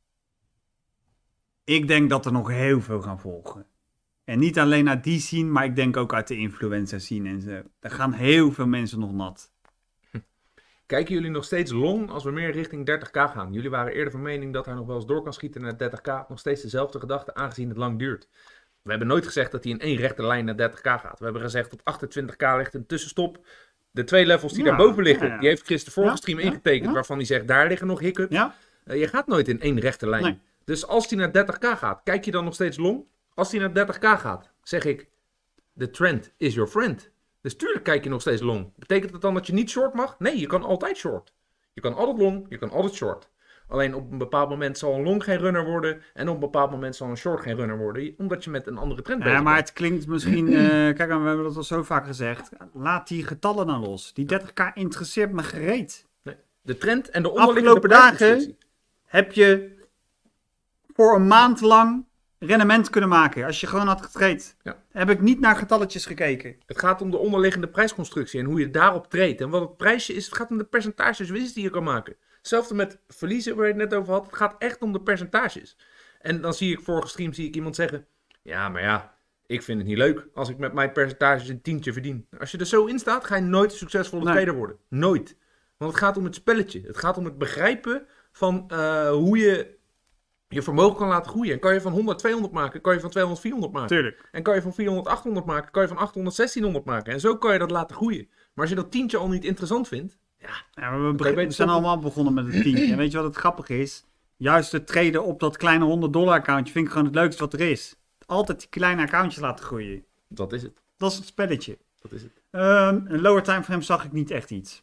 Ik denk dat er nog heel veel gaan volgen. En niet alleen uit die scene, maar ik denk ook uit de influencer scene en zo. Er gaan heel veel mensen nog nat. Kijken jullie nog steeds long als we meer richting 30k gaan? Jullie waren eerder van mening dat hij nog wel eens door kan schieten naar 30k. Nog steeds dezelfde gedachte, aangezien het lang duurt. We hebben nooit gezegd dat hij in één rechte lijn naar 30k gaat. We hebben gezegd dat 28k ligt een tussenstop. De 2 levels die daarboven liggen, die heeft Chris de vorige stream ingetekend, waarvan hij zegt, daar liggen nog hiccups. Ja? Je gaat nooit in één rechte lijn. Nee. Dus als hij naar 30k gaat, kijk je dan nog steeds long? Als hij naar 30k gaat, zeg ik, the trend is your friend. Dus tuurlijk kijk je nog steeds long. Betekent dat dan dat je niet short mag? Nee, je kan altijd short. Je kan altijd long, je kan altijd short. Alleen op een bepaald moment zal een long geen runner worden. En op een bepaald moment zal een short geen runner worden. Omdat je met een andere trend bezig Ja, maar bent. het klinkt misschien... kijk, we hebben dat al zo vaak gezegd. Laat die getallen nou los. Die 30k interesseert me gereed. Nee. De trend en de onderliggende Afgelopen dagen prijsconstructie. heb je voor een maand lang rendement kunnen maken. Als je gewoon had getraind. Ja. Heb ik niet naar getalletjes gekeken. Het gaat om de onderliggende prijsconstructie en hoe je daarop treedt. En wat het prijsje is, het gaat om de percentages winst die je kan maken. Hetzelfde met verliezen waar je het net over had. Het gaat echt om de percentages. En dan zie ik vorige stream iemand zeggen... Ja, maar ja, ik vind het niet leuk als ik met mijn percentages een tientje verdien. Als je er zo in staat, ga je nooit een succesvolle trader worden. Nooit. Want het gaat om het spelletje. Het gaat om het begrijpen van hoe je vermogen kan laten groeien. En kan je van 100 200 maken, kan je van 200 400 maken. Tuurlijk. En kan je van 400 800 maken, kan je van 800 1600 maken. En zo kan je dat laten groeien. Maar als je dat tientje al niet interessant vindt... Ja, je we zijn allemaal begonnen met een tientje. En weet je wat het grappige is? Juist het traden op dat kleine $100 accountje vind ik gewoon het leukste wat er is. Altijd die kleine accountjes laten groeien. Dat is het. Dat is het spelletje. Dat is het. Een lower timeframe zag ik niet echt iets.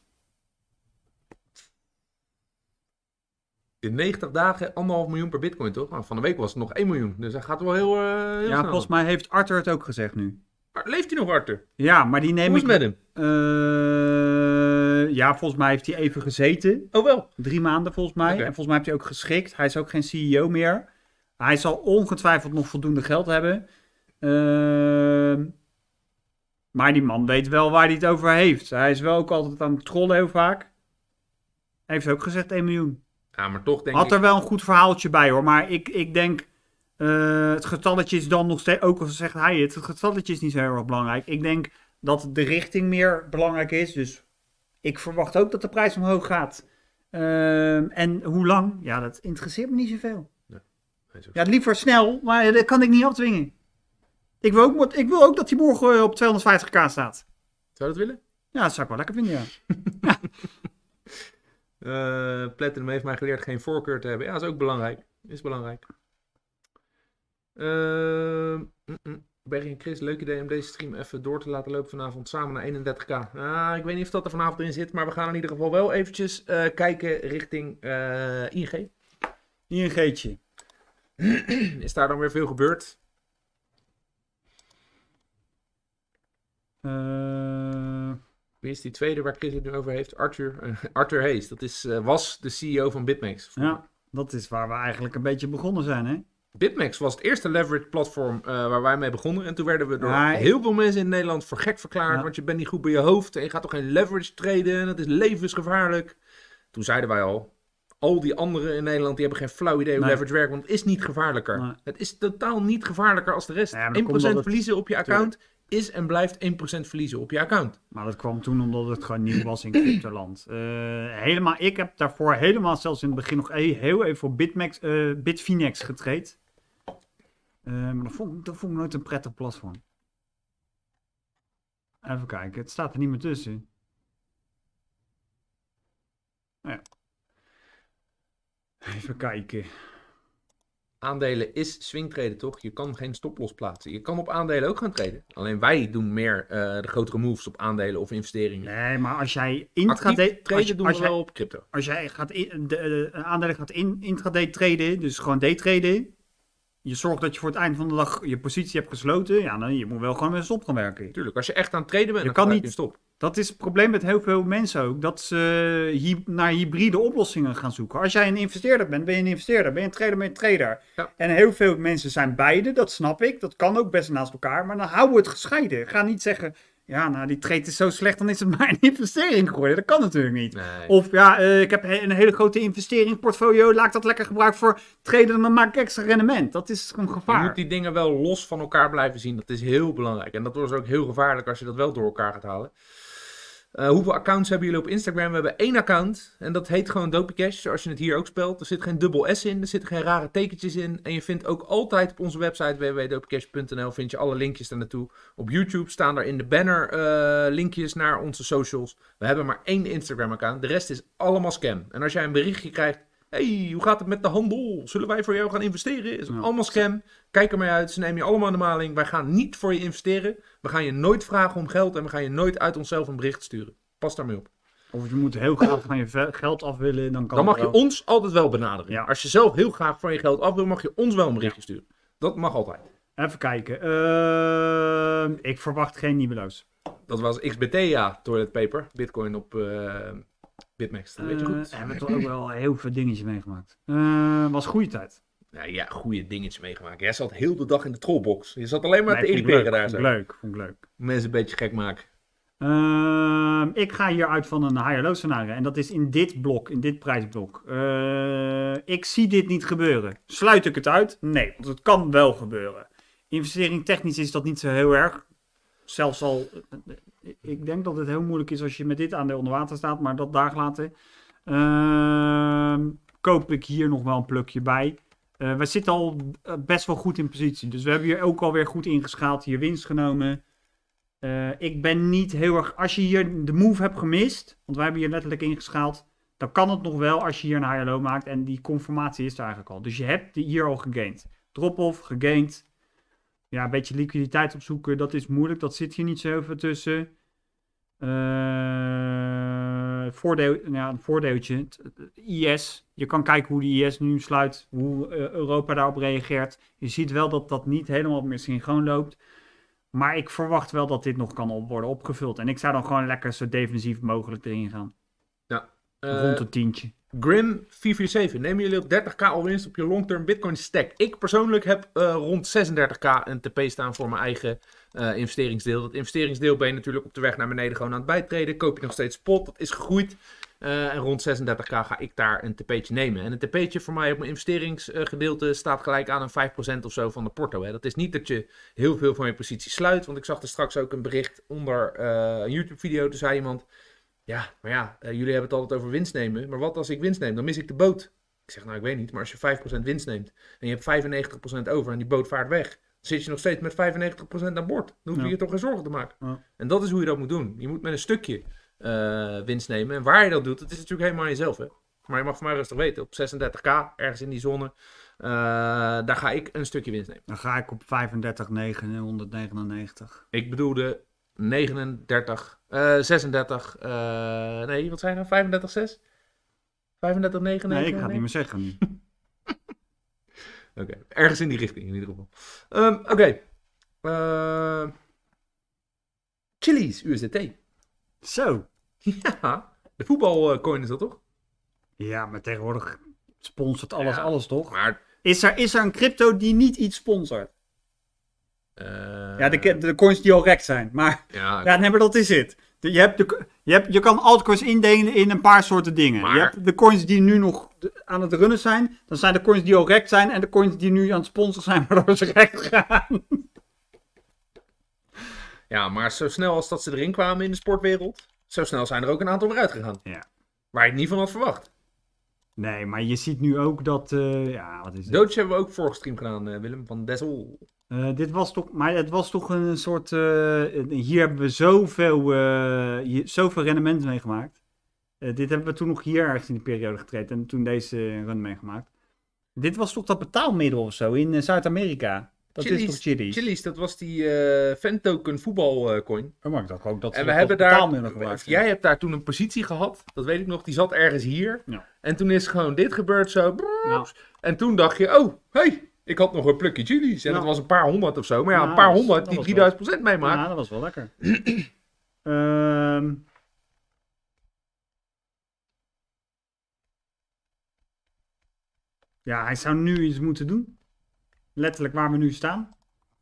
In 90 dagen 1,5 miljoen per bitcoin, toch? Nou, van de week was het nog 1 miljoen. Dus hij gaat wel heel Ja, snel. volgens mij heeft Arthur het ook gezegd nu. Maar leeft hij nog, Arthur? Ja, maar die neem Hoe is ik... het met hem? Ja, volgens mij heeft hij even gezeten. Oh wel. 3 maanden volgens mij. Oké. En volgens mij heeft hij ook geschikt. Hij is ook geen CEO meer. Hij zal ongetwijfeld nog voldoende geld hebben. Maar die man weet wel waar hij het over heeft. Hij is wel ook altijd aan het trollen heel vaak. Hij heeft ook gezegd 1 miljoen. Ja, maar toch denk Had ik... er wel een goed verhaaltje bij hoor. Maar ik denk... het getalletje is dan nog steeds... Ook al zegt hij het. Het getalletje is niet zo heel erg belangrijk. Ik denk dat de richting meer belangrijk is. Dus ik verwacht ook dat de prijs omhoog gaat. En hoe lang? Ja, dat interesseert me niet zoveel. Ja, liever snel. Maar dat kan ik niet afdwingen. Ik wil ook dat hij morgen op 250k staat. Zou je dat willen? Ja, dat zou ik wel lekker vinden, ja. Platinum heeft mij geleerd geen voorkeur te hebben. Ja, dat is ook belangrijk. Is belangrijk. Bergie en Chris, leuk idee om deze stream even door te laten lopen vanavond samen naar 31k. Ik weet niet of dat er vanavond in zit, maar we gaan in ieder geval wel eventjes kijken richting ING. ING'tje. Is daar dan weer veel gebeurd? Wie is die tweede waar Chris het nu over heeft? Arthur Hayes. Dat was de CEO van BitMEX. Ja, dat is waar we eigenlijk een beetje begonnen zijn, hè? BitMEX was het eerste leverage platform waar wij mee begonnen. En toen werden we door heel veel mensen in Nederland voor gek verklaard. Want je bent niet goed bij je hoofd. En je gaat toch geen leverage traden. Dat is levensgevaarlijk. Toen zeiden wij al die anderen in Nederland die hebben geen flauw idee hoe leverage werkt. Want het is niet gevaarlijker. Nee. Het is totaal niet gevaarlijker als de rest. 1% verliezen op je account is en blijft 1% verliezen op je account. Maar dat kwam toen omdat het gewoon nieuw was in cryptoland. Ik heb daarvoor helemaal zelfs in het begin nog heel even voor Bitfinex getraind. Maar dat vond ik nooit een prettig platform. Even kijken, het staat er niet meer tussen. Ja. Even kijken. Aandelen is swingtraden, toch? Je kan geen stoploss plaatsen. Je kan op aandelen ook gaan traden. Alleen wij doen meer de grotere moves op aandelen of investeringen. Nee, maar als jij intraday traden doen we wel op crypto. Als jij aandelen gaat intraday traden, dus gewoon daytraden. Je zorgt dat je voor het eind van de dag je positie hebt gesloten. Ja, dan je moet wel gewoon met een stop gaan werken. Tuurlijk, als je echt aan het traden bent, dan kan niet stop. Dat is het probleem met heel veel mensen ook. Dat ze naar hybride oplossingen gaan zoeken. Als jij een investeerder bent, ben je een investeerder. Ben je een trader, ben je een trader. Ja. En heel veel mensen zijn beide, dat snap ik. Dat kan ook best naast elkaar. Maar dan houden we het gescheiden. Ga niet zeggen, ja, nou die trade is zo slecht, dan is het maar een investering geworden. Dat kan natuurlijk niet. Nee. Of ja, ik heb een hele grote investeringsportfolio. Laat ik dat lekker gebruiken voor traden en dan maak ik extra rendement. Dat is een gevaar. Je moet die dingen wel los van elkaar blijven zien. Dat is heel belangrijk. En dat wordt ook heel gevaarlijk als je dat wel door elkaar gaat halen. Hoeveel accounts hebben jullie op Instagram? We hebben 1 account en dat heet gewoon Dopeycash, zoals je het hier ook spelt. Er zit geen dubbel S in, er zitten geen rare tekentjes in. En je vindt ook altijd op onze website www.dopeycash.nl vind je alle linkjes daar naartoe. Op YouTube staan er in de banner linkjes naar onze socials. We hebben maar 1 Instagram account, de rest is allemaal scam. En als jij een berichtje krijgt, hey, hoe gaat het met de handel? Zullen wij voor jou gaan investeren? Is allemaal scam. Kijk er maar uit. Ze nemen je allemaal aan de maling. Wij gaan niet voor je investeren. We gaan je nooit vragen om geld. En we gaan je nooit uit onszelf een bericht sturen. Pas daarmee op. Of je moet heel graag van je geld af willen. Dan mag je ons altijd wel benaderen. Ja. Als je zelf heel graag van je geld af wil, mag je ons wel een berichtje sturen. Dat mag altijd. Even kijken. Ik verwacht geen Nivelo's. Dat was XBT, ja. Toilet paper. Bitcoin op... BitMEX, dat weet je goed. Hebben we toch ook wel heel veel dingetjes meegemaakt. Was goede tijd. Ja, goede dingetjes meegemaakt. Jij zat heel de dag in de trollbox. Je zat alleen maar te irriteren daar. Vond ik leuk. Mensen een beetje gek maken. Ik ga hier uit van een higher low scenario. En dat is in dit blok, in dit prijsblok. Ik zie dit niet gebeuren. Sluit ik het uit? Nee, want het kan wel gebeuren. Investering technisch is dat niet zo heel erg. Zelfs al... Ik denk dat het heel moeilijk is als je met dit aandeel onder water staat, maar dat daar laten. Koop ik hier nog wel een plukje bij. We zitten al best wel goed in positie. Dus we hebben hier ook alweer goed ingeschaald, hier winst genomen. Ik ben niet heel erg... Als je hier de move hebt gemist, want wij hebben hier letterlijk ingeschaald, dan kan het nog wel als je hier een higher low maakt. En die conformatie is er eigenlijk al. Dus je hebt hier al gegained. Drop-off, gegained. Ja, een beetje liquiditeit opzoeken, dat is moeilijk. Dat zit hier niet zo heel veel tussen. Een voordeeltje. IS. Je kan kijken hoe de IS nu sluit. Hoe Europa daarop reageert. Je ziet wel dat dat niet helemaal meer synchroon loopt. Maar ik verwacht wel dat dit nog kan worden opgevuld. En ik zou dan gewoon lekker zo defensief mogelijk erin gaan. Ja. Rond het tientje. Grim 447. Nemen jullie op 30k al winst op je long-term Bitcoin stack? Ik persoonlijk heb rond 36k een TP staan voor mijn eigen investeringsdeel. Dat investeringsdeel ben je natuurlijk op de weg naar beneden gewoon aan het bijtreden. Koop je nog steeds spot, dat is gegroeid. En rond 36k ga ik daar een TP'tje nemen. En een TP'tje voor mij op mijn investeringsgedeelte staat gelijk aan een 5% of zo van de porto. Hè. Dat is niet dat je heel veel van je positie sluit. Want ik zag er straks ook een bericht onder een YouTube video. Toen zei iemand... Ja, maar ja, jullie hebben het altijd over winst nemen. Maar wat als ik winst neem? Dan mis ik de boot. Ik zeg, nou ik weet niet. Maar als je 5% winst neemt en je hebt 95% over en die boot vaart weg. Dan zit je nog steeds met 95% aan boord. Dan hoef je je toch geen zorgen te maken. Ja. En dat is hoe je dat moet doen. Je moet met een stukje winst nemen. En waar je dat doet, dat is natuurlijk helemaal aan jezelf. Hè? Maar je mag van mij rustig weten. Op 36k, ergens in die zone, Daar ga ik een stukje winst nemen. Dan ga ik op 35,999. Ik bedoelde 39, 36, nee, wat zijn er? 35, 6? 35, 9, Nee, ik ga het niet meer zeggen. Oké, ergens in die richting in ieder geval. Oké. Chili's USDT. Zo. Ja, de voetbalcoin is dat toch? Ja, maar tegenwoordig sponsort alles, Ja, alles toch? Maar... Is er een crypto die niet iets sponsort? Ja, de coins die al rekt zijn. Maar ja, ja, nee, maar dat is het. Je kan altcoins indelen in een paar soorten dingen. Maar- Je hebt de coins die nu nog aan het runnen zijn. Dan zijn de coins die al rekt zijn. En de coins die nu aan het sponsoren zijn, waardoor ze rekt gaan. ja, maar zo snel als dat ze erin kwamen in de sportwereld, zo snel zijn er ook een aantal eruit gegaan. Ja. Waar ik niet van had verwacht. Nee, maar je ziet nu ook dat... ja, wat is het? Doge hebben we ook vorige stream gedaan, Willem, van Dessel. Dit was toch... Maar het was toch een soort... hier hebben we zoveel rendement meegemaakt. Dit hebben we toen nog hier ergens in die periode getraind. En toen deze run meegemaakt. Dit was toch dat betaalmiddel of zo in Zuid-Amerika? Dat is toch Chili's? Chili's, dat was die fan-token voetbalcoin. Oh, maar ik dacht ook dat En ze we dat hebben als betaalmiddel daar, gebruikt jij hebt daar toen een positie gehad, dat weet ik nog, die zat ergens hier. Ja. En toen is gewoon dit gebeurd zo. Ja. En toen dacht je, oh, hey, ik had nog een plukje Chili's. En Ja. dat was een paar honderd of zo. Maar ja, Ja, een paar dat was- honderd dat die was 3000% meemaakt. Ja, dat was wel lekker. Ja, hij zou nu iets moeten doen. Letterlijk waar we nu staan.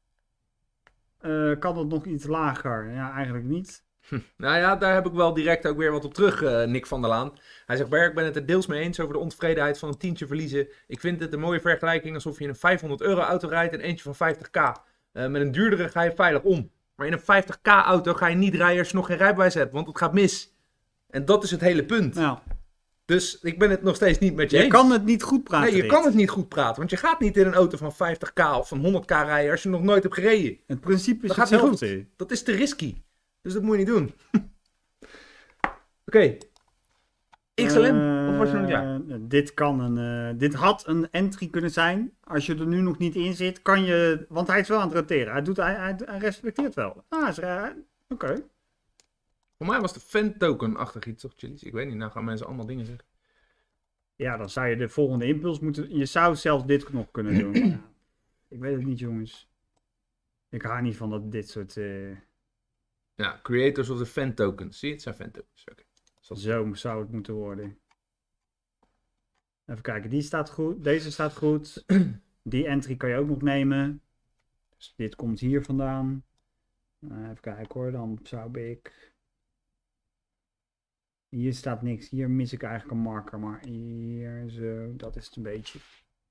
Kan het nog iets lager? Ja, eigenlijk niet. Nou ja, daar heb ik wel direct ook weer wat op terug, Nick van der Laan. Hij zegt, Berg, ik ben het er deels mee eens over de ontevredenheid van een tientje verliezen. Ik vind het een mooie vergelijking alsof je in een 500 euro auto rijdt en eentje van 50k. Met een duurdere ga je veilig om. Maar in een 50k auto ga je niet rijden als je nog geen rijbewijs hebt, want het gaat mis. En dat is het hele punt. Nou, Dus ik ben het nog steeds niet met je je eens. kan het niet goed praten. Nee, je Rick. kan het niet goed praten, want je gaat niet in een auto van 50k of van 100k rijden als je nog nooit hebt gereden. Het principe is Dat gaat niet goed. hetzelfde. Dat is te risky. Dus dat moet je niet doen. Oké. XLM? Of was je nog niet klaar? Dit had een entry kunnen zijn. Als je er nu nog niet in zit, kan je... Want hij is wel aan het roteren. Hij respecteert wel. Oké. Voor mij was de fan-token-achtig iets, toch, Chili's? Ik weet niet, nou gaan mensen allemaal dingen zeggen. Ja, dan zou je de volgende impuls moeten... Je zou zelfs dit nog kunnen doen. Ja, ik weet het niet, jongens. Ik hou niet van dit soort... Ja, creators of the fan-tokens. Zie je, het zijn fan-tokens. Oké. Zo zou het moeten worden. Even kijken, die staat goed. Deze staat goed. Die entry kan je ook nog nemen. Dus dit komt hier vandaan. Even kijken hoor, dan zou ik... Hier staat niks. Hier mis ik eigenlijk een marker. Maar hier zo, dat is het een beetje.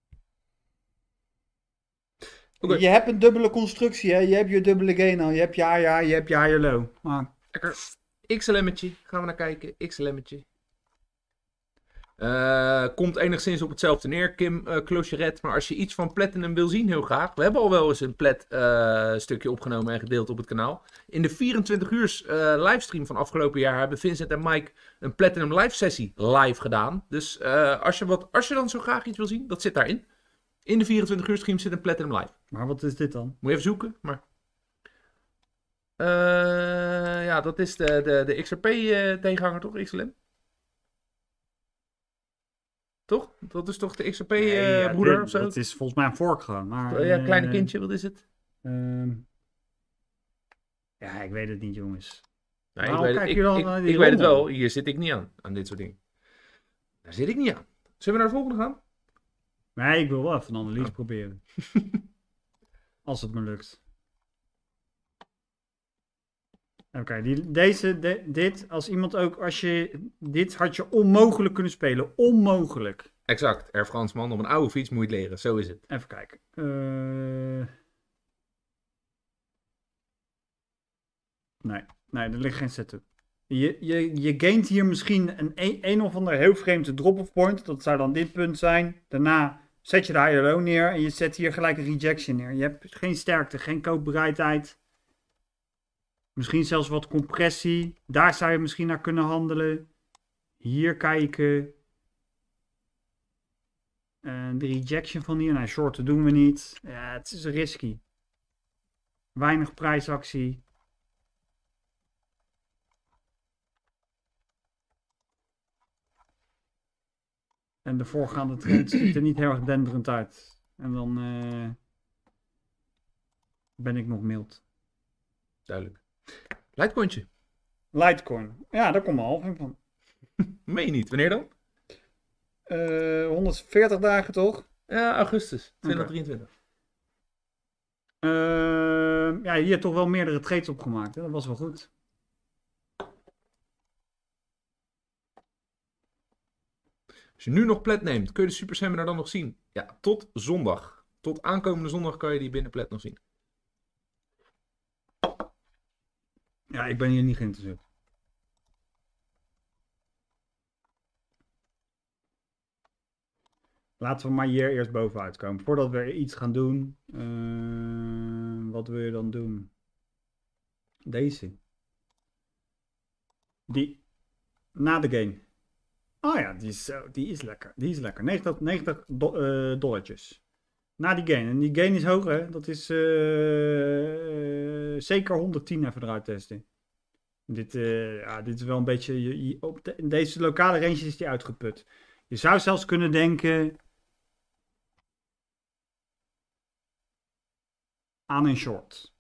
Oké. Je hebt een dubbele constructie, hè? Je hebt je dubbele gain al. Je hebt je high, je hebt je high low. Maar Lekker. XLM'tje. Gaan we naar kijken. XLM'tje. Komt enigszins op hetzelfde neer, Kim Clocheret. Maar als je iets van Platinum wil zien, heel graag. We hebben al wel eens een Plat stukje opgenomen en gedeeld op het kanaal. In de 24 uur livestream van afgelopen jaar hebben Vincent en Mike een Platinum live sessie live gedaan. Dus als je dan zo graag iets wil zien, dat zit daarin. In de 24 uur stream zit een Platinum live. Maar wat is dit dan? Moet je even zoeken, maar... ja, dat is de XRP-tegenhanger, toch? XLM? Toch? Dat is toch de XRP-broeder of zo? Het is volgens mij een fork gewoon. Maar, Ja, kleine kindje, wat is het? Ja, ik weet het niet, jongens. Nee, Waarom kijk je dan naar die ik weet het rommel? wel. Hier zit ik niet aan dit soort dingen. Daar zit ik niet aan. Zullen we naar de volgende gaan? Nee, ik wil wel even een analyse Oh. proberen. Als het me lukt. Oké, dit, als iemand ook, dit had je onmogelijk kunnen spelen. Onmogelijk. Exact. Fransman, op een oude fiets moet je het leren. Zo is het. Even kijken. Nee, er ligt geen setup. Je gaint hier misschien een of ander heel vreemde drop-off point. Dat zou dan dit punt zijn. Daarna zet je de high low neer en je zet hier gelijk een rejection neer. Je hebt geen sterkte, geen koopbereidheid. Misschien zelfs wat compressie. Daar zou je misschien naar kunnen handelen. Hier kijken. De rejection van die. Nou, shorten doen we niet. Ja, het is risky. Weinig prijsactie. En de voorgaande trend ziet er niet heel erg denderend uit. En dan ben ik nog mild. Duidelijk. Litecointje. Litecoin. Ja, daar komt een halving van. Meen je niet. Wanneer dan? 140 dagen toch? Ja, augustus 2023. Ja, hier hebt toch wel meerdere trades opgemaakt. Hè? Dat was wel goed. Als je nu nog plet neemt, kun je de Super Seminar dan nog zien? Ja, tot zondag. Tot aankomende zondag kan je die binnen plet nog zien. Ja, ik ben hier niet geïnteresseerd. Laten we maar hier eerst bovenuit komen. Voordat we iets gaan doen. Wat wil je dan doen? Deze. Die. Na de game. Oh ja, die is lekker. Die is lekker. 90 dollartjes. Na die gain. En die gain is hoog, hè. Dat is zeker 110 even eruit testen. Dit is wel een beetje... in deze lokale range is die uitgeput. Je zou zelfs kunnen denken... aan een short.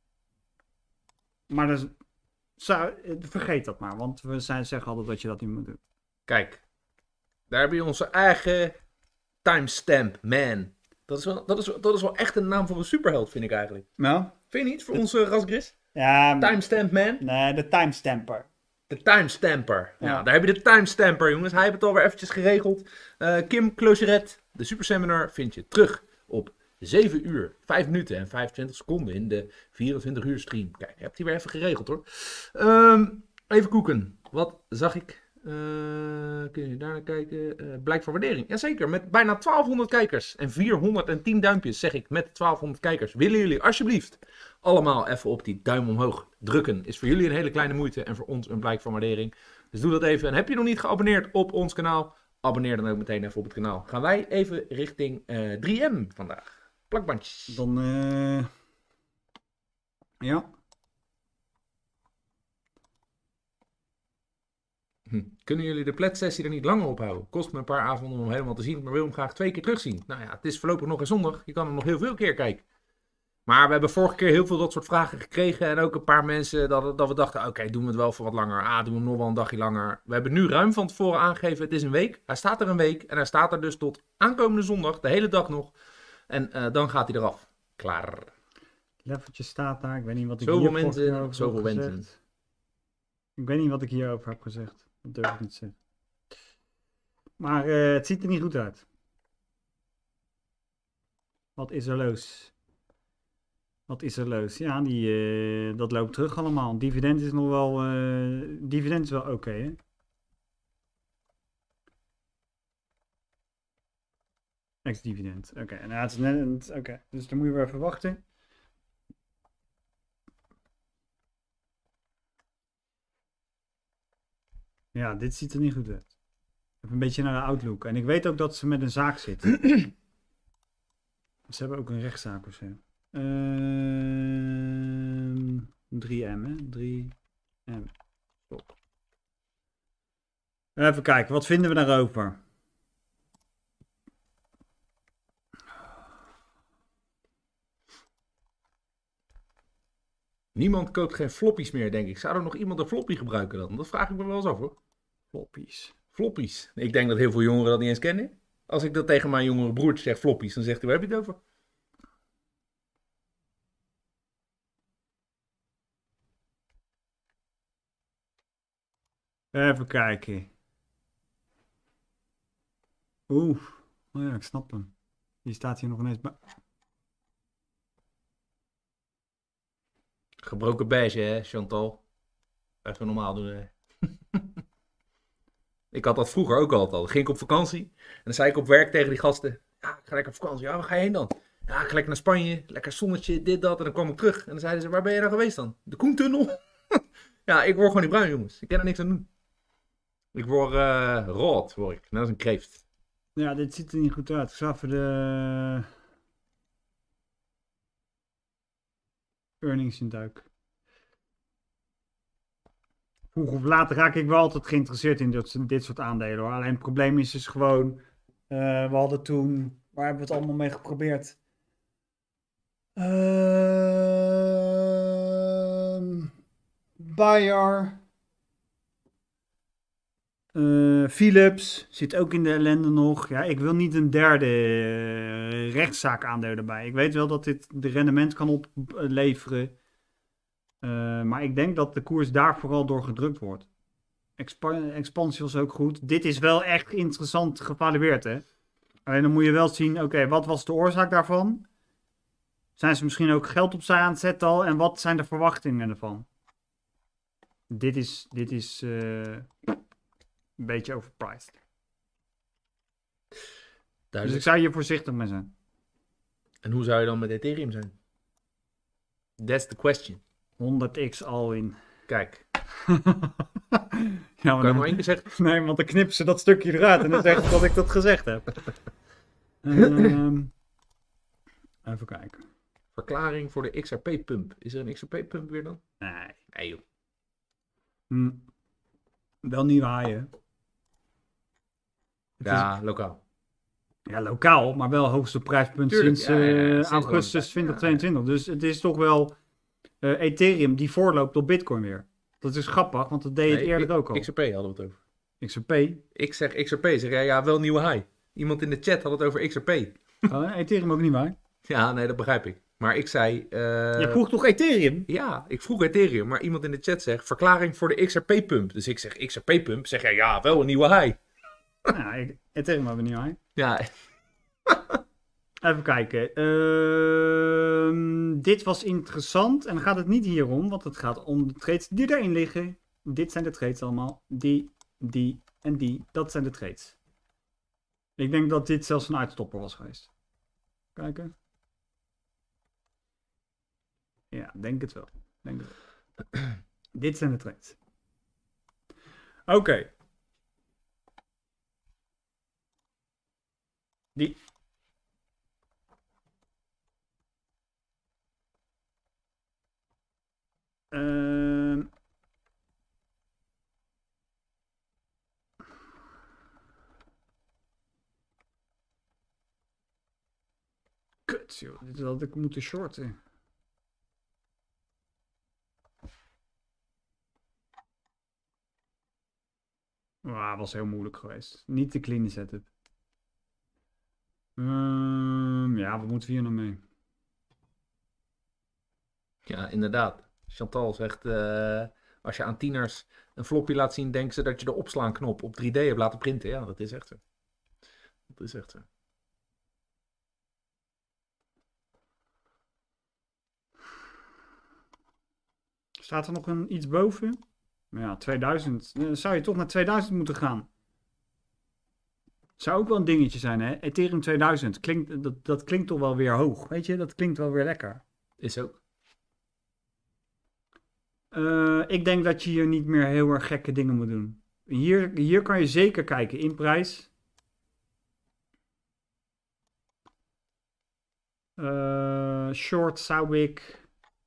Maar vergeet dat maar. Want we zeggen altijd dat je dat niet moet doen. Kijk. Daar heb je onze eigen timestamp man. Dat is wel echt een naam voor een superheld, vind ik eigenlijk. Nou? Vind je niet? Voor onze Rasgris? Ja. Timestamp man? Nee, de timestamper. De timestamper. Ja. Ja, daar heb je de timestamper, jongens. Hij heeft het alweer eventjes geregeld. Kim Closeret, de Super Seminar, vind je terug op 7 uur, 5 minuten en 25 seconden in de 24 uur stream. Kijk, je hebt die weer even geregeld, hoor. Even koeken. Wat zag ik? Kun je daar naar kijken? Blijk van waardering. Jazeker, met bijna 1200 kijkers en 410 duimpjes, zeg ik, met 1200 kijkers. Willen jullie alsjeblieft allemaal even op die duim omhoog drukken? Is voor jullie een hele kleine moeite en voor ons een blijk van waardering. Dus doe dat even. En heb je nog niet geabonneerd op ons kanaal? Abonneer dan ook meteen even op het kanaal. Gaan wij even richting 3M vandaag. Plakbandjes. Dan, ja. Kunnen jullie de pletsessie er niet langer ophouden? Kost me een paar avonden om hem helemaal te zien, maar wil hem graag 2 keer terugzien. Nou ja, het is voorlopig nog geen zondag. Je kan hem nog heel veel keer kijken. Maar we hebben vorige keer heel veel dat soort vragen gekregen. En ook een paar mensen dat we dachten, oké, doen we het wel voor wat langer. Doen we hem nog wel een dagje langer. We hebben nu ruim van tevoren aangegeven, het is een week. Hij staat er een week en hij staat er dus tot aankomende zondag, de hele dag nog. En dan gaat hij eraf. Klaar. Leveltje staat daar. Ik weet niet wat ik Zoveel hier mensen, zoveel wensen. Ik weet niet wat ik hierover heb gezegd. Dat durf ik niet te zeggen. Maar het ziet er niet goed uit. Wat is er los? Wat is er los? Ja, dat loopt terug allemaal. Dividend is nog wel... dividend is wel oké, hè? Ex-dividend. Oké, nou, het is net... Oké, dus dan moet je weer even wachten. Ja, dit ziet er niet goed uit. Even een beetje naar de outlook. En ik weet ook dat ze met een zaak zitten. Ze hebben ook een rechtszaak of zo. 3M, hè? 3M. Stop. Even kijken, wat vinden we daarover? Niemand koopt geen floppies meer, denk ik. Zou er nog iemand een floppy gebruiken dan? Dat vraag ik me wel eens af, hoor. Floppies. Floppies. Ik denk dat heel veel jongeren dat niet eens kennen. Als ik dat tegen mijn jongere broertje zeg, floppies, dan zegt hij, waar heb je het over? Even kijken. Oeh. Oh ja, ik snap hem. Die staat hier nog ineens bij. Gebroken beige, hè, Chantal? Even normaal doen, hè. Ik had dat vroeger ook altijd al. Dan ging ik op vakantie. En dan zei ik op werk tegen die gasten. Ja, ik ga lekker op vakantie. Ja, waar ga je heen dan? Ja, ik ga lekker naar Spanje. Lekker zonnetje, dit, dat. En dan kwam ik terug. En dan zeiden ze, waar ben je nou geweest dan? De Koentunnel? Ja, ik word gewoon niet bruin, jongens. Ik kan er niks aan doen. Ik word rood, word ik. Net als een kreeft. Ja, dit ziet er niet goed uit. Ik zal even de earnings induiken. Vroeg of laat raak ik wel altijd geïnteresseerd in dit soort aandelen hoor. Alleen het probleem is gewoon, we hadden toen, waar hebben we het allemaal mee geprobeerd? Bayer. Philips zit ook in de ellende nog. Ja, ik wil niet een derde rechtszaak aandeel erbij. Ik weet wel dat dit de rendement kan opleveren. Maar ik denk dat de koers daar vooral door gedrukt wordt. Expansie was ook goed. Dit is wel echt interessant gevalueerd, hè? Alleen dan moet je wel zien, oké, wat was de oorzaak daarvan? Zijn ze misschien ook geld opzij aan het zetten al? En wat zijn de verwachtingen ervan? Dit is een beetje overpriced. Dus ik zou hier voorzichtig mee zijn. En hoe zou je dan met Ethereum zijn? That's the question. 100x all in. Kijk. Ja, Kan je nog één keer zeggen? Nee, want dan knippen ze dat stukje eruit en dan zeggen ze dat ik dat gezegd heb. Even kijken. Verklaring voor de XRP-pump. Is er een XRP-pump weer dan? Nee. Nee joh. Wel nieuwe haaien. Ja, lokaal. Ja, lokaal, maar wel hoogste prijspunt Tuurlijk, sinds sinds augustus gewoon 2022. Dus het is toch wel Ethereum die voorloopt op Bitcoin weer. Dat is grappig, want dat deed het eerder ook al. XRP hadden we het over. XRP. Ik zeg XRP, zeg jij ja, wel nieuwe high. Iemand in de chat had het over XRP. Ethereum ook niet waar. Ja, nee, dat begrijp ik. Maar ik zei... Je vroeg toch Ethereum? Ja, ik vroeg Ethereum, maar iemand in de chat zegt verklaring voor de XRP-pump. Dus ik zeg XRP-pump, zeg jij ja, wel een nieuwe high. Nou, Ethereum hebben we niet waar. Ja. Even kijken. Dit was interessant. En dan gaat het niet hier om, want het gaat om de trades die erin liggen. Dit zijn de trades allemaal. Die en die. Dat zijn de trades. Ik denk dat dit zelfs een uitstopper was geweest. Kijken. Ja, denk het wel. Dit zijn de trades. Oké. Die. Kut, joh. Dit had ik moeten shorten. Was heel moeilijk geweest. Niet de clean setup. Ja, wat moeten we hier nou mee? Ja, inderdaad. Chantal zegt, als je aan tieners een floppy laat zien, denken ze dat je de opslaanknop op 3D hebt laten printen. Ja, dat is echt zo. Dat is echt zo. Staat er nog iets boven? Ja, 2000. Dan zou je toch naar 2000 moeten gaan. Zou ook wel een dingetje zijn, hè? Ethereum 2000. Dat klinkt toch wel weer hoog, weet je? Dat klinkt wel weer lekker. Is ook. Ik denk dat je hier niet meer heel erg gekke dingen moet doen. Hier kan je zeker kijken in prijs. Short zou ik...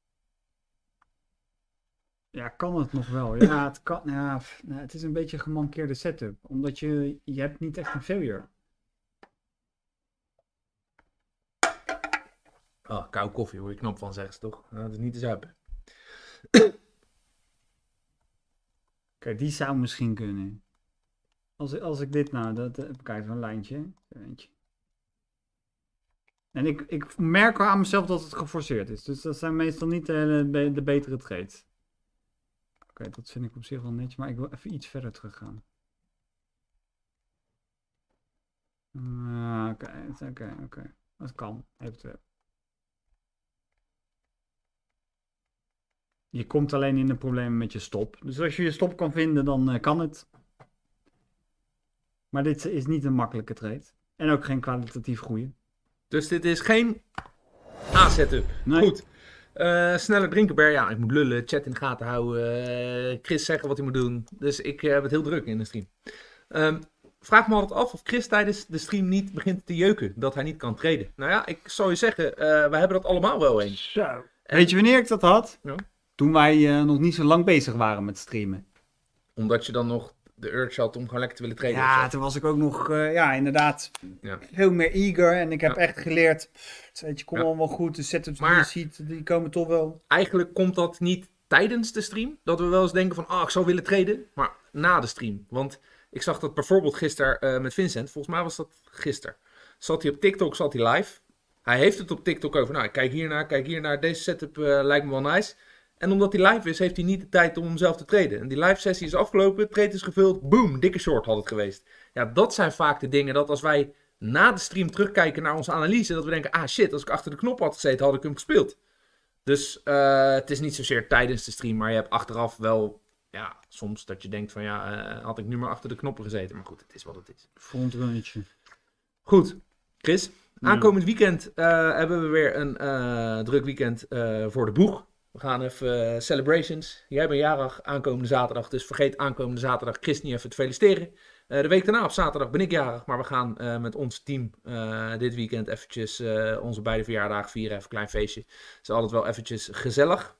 Ja, kan het nog wel. Ja, het kan. Ja, het is een beetje een gemankeerde setup. Omdat je hebt niet echt een failure. Oh, koude koffie hoor je knap van, zeggen ze toch? Nou, dat is niet te zuipen. Kijk, die zou misschien kunnen. Als ik dit nou... Kijk, zo'n lijntje. En ik merk aan mezelf dat het geforceerd is. Dus dat zijn meestal niet de betere trades. Oké, dat vind ik op zich wel netjes, maar ik wil even iets verder teruggaan. Oké. Dat kan, eventueel. Je komt alleen in de problemen met je stop. Dus als je je stop kan vinden, dan kan het. Maar dit is niet een makkelijke trade. En ook geen kwalitatief groeien. Dus dit is geen A-setup. Nee. Goed. Sneller drinken, Ber. Ja, ik moet lullen, chat in de gaten houden. Chris zeggen wat hij moet doen. Dus ik heb het heel druk in de stream. vraag me altijd af of Chris tijdens de stream niet begint te jeuken. Dat hij niet kan traden. Nou ja, ik zou je zeggen, wij hebben dat allemaal wel eens. Zo. Weet je wanneer ik dat had? Ja. Toen wij nog niet zo lang bezig waren met streamen. Omdat je dan nog de urge had om gewoon lekker te willen traden. Ja, toen was ik ook nog, inderdaad, veel meer eager. En ik heb echt geleerd, weet je, kom allemaal goed. De setups die je ziet, die komen toch wel. Eigenlijk komt dat niet tijdens de stream. Dat we wel eens denken van, ik zou willen traden. Maar na de stream. Want ik zag dat bijvoorbeeld gisteren met Vincent, volgens mij was dat gisteren. Zat hij op TikTok, zat hij live. Hij heeft het op TikTok over, nou, kijk hiernaar. Deze setup lijkt me wel nice. En omdat hij live is, heeft hij niet de tijd om hem zelf te traden. En die live sessie is afgelopen, trade is gevuld, boom, dikke short had het geweest. Ja, dat zijn vaak de dingen dat als wij na de stream terugkijken naar onze analyse, dat we denken, shit, als ik achter de knop had gezeten, had ik hem gespeeld. Dus het is niet zozeer tijdens de stream, maar je hebt achteraf wel, soms dat je denkt van, had ik nu maar achter de knoppen gezeten. Maar goed, het is wat het is. Frontrunnetje. Goed, Chris, aankomend weekend hebben we weer een druk weekend voor de boeg. We gaan even celebrations. Jij bent jarig aankomende zaterdag, dus vergeet aankomende zaterdag Chris niet even te feliciteren. De week daarna op zaterdag ben ik jarig, maar we gaan met ons team dit weekend eventjes onze beide verjaardagen vieren. Even een klein feestje. Het is altijd wel eventjes gezellig.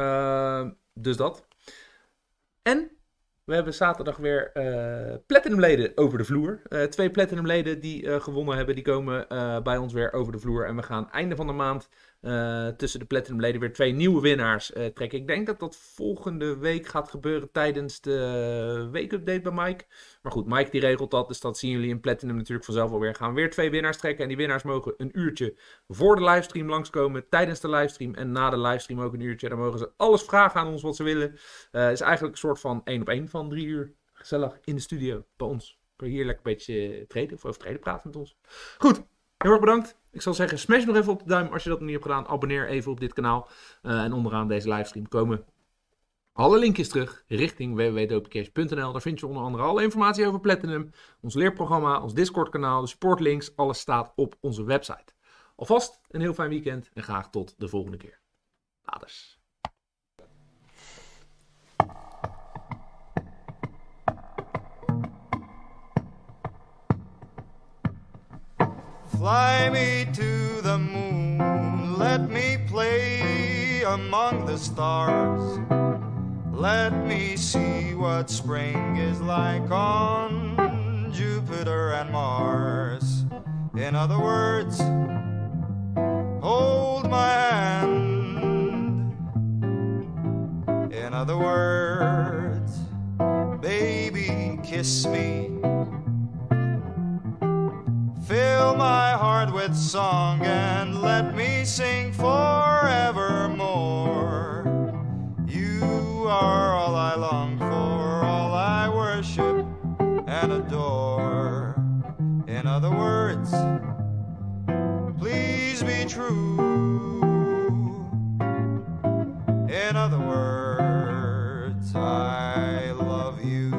Dus dat. En we hebben zaterdag weer Platinum-leden over de vloer. 2 Platinum-leden die gewonnen hebben, die komen bij ons weer over de vloer. En we gaan einde van de maand tussen de Platinum-leden weer 2 nieuwe winnaars trekken. Ik denk dat dat volgende week gaat gebeuren tijdens de weekupdate bij Mike. Maar goed, Mike die regelt dat, dus dat zien jullie in Platinum natuurlijk vanzelf alweer. Gaan we weer 2 winnaars trekken en die winnaars mogen een uurtje voor de livestream langskomen, tijdens de livestream en na de livestream ook een uurtje. Dan mogen ze alles vragen aan ons wat ze willen. Het is eigenlijk een soort van 1-op-1 van 3 uur. Gezellig in de studio bij ons. Kun je hier lekker een beetje traden of over traden praten met ons. Goed, heel erg bedankt. Ik zal zeggen, smash nog even op de duim als je dat nog niet hebt gedaan. Abonneer even op dit kanaal. En onderaan deze livestream komen alle linkjes terug richting www.dopeycash.nl. Daar vind je onder andere alle informatie over Platinum, ons leerprogramma, ons Discord kanaal, de supportlinks. Alles staat op onze website. Alvast een heel fijn weekend en graag tot de volgende keer. Laters. Fly me to the moon, let me play among the stars. Let me see what spring is like on Jupiter and Mars. In other words, hold my hand. In other words, baby, kiss me. Fill my heart with song and let me sing forevermore. You are all I long for, all I worship and adore. In other words, please be true. In other words, I love you.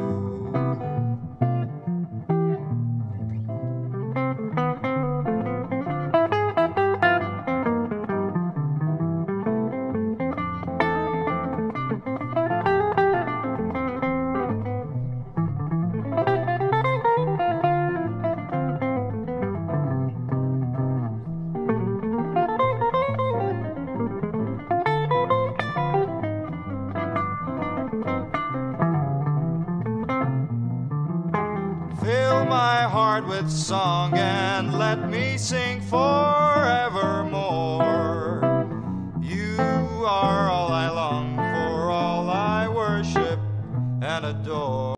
Fill my heart with song and let me sing forevermore. You are all I long for, all I worship and adore.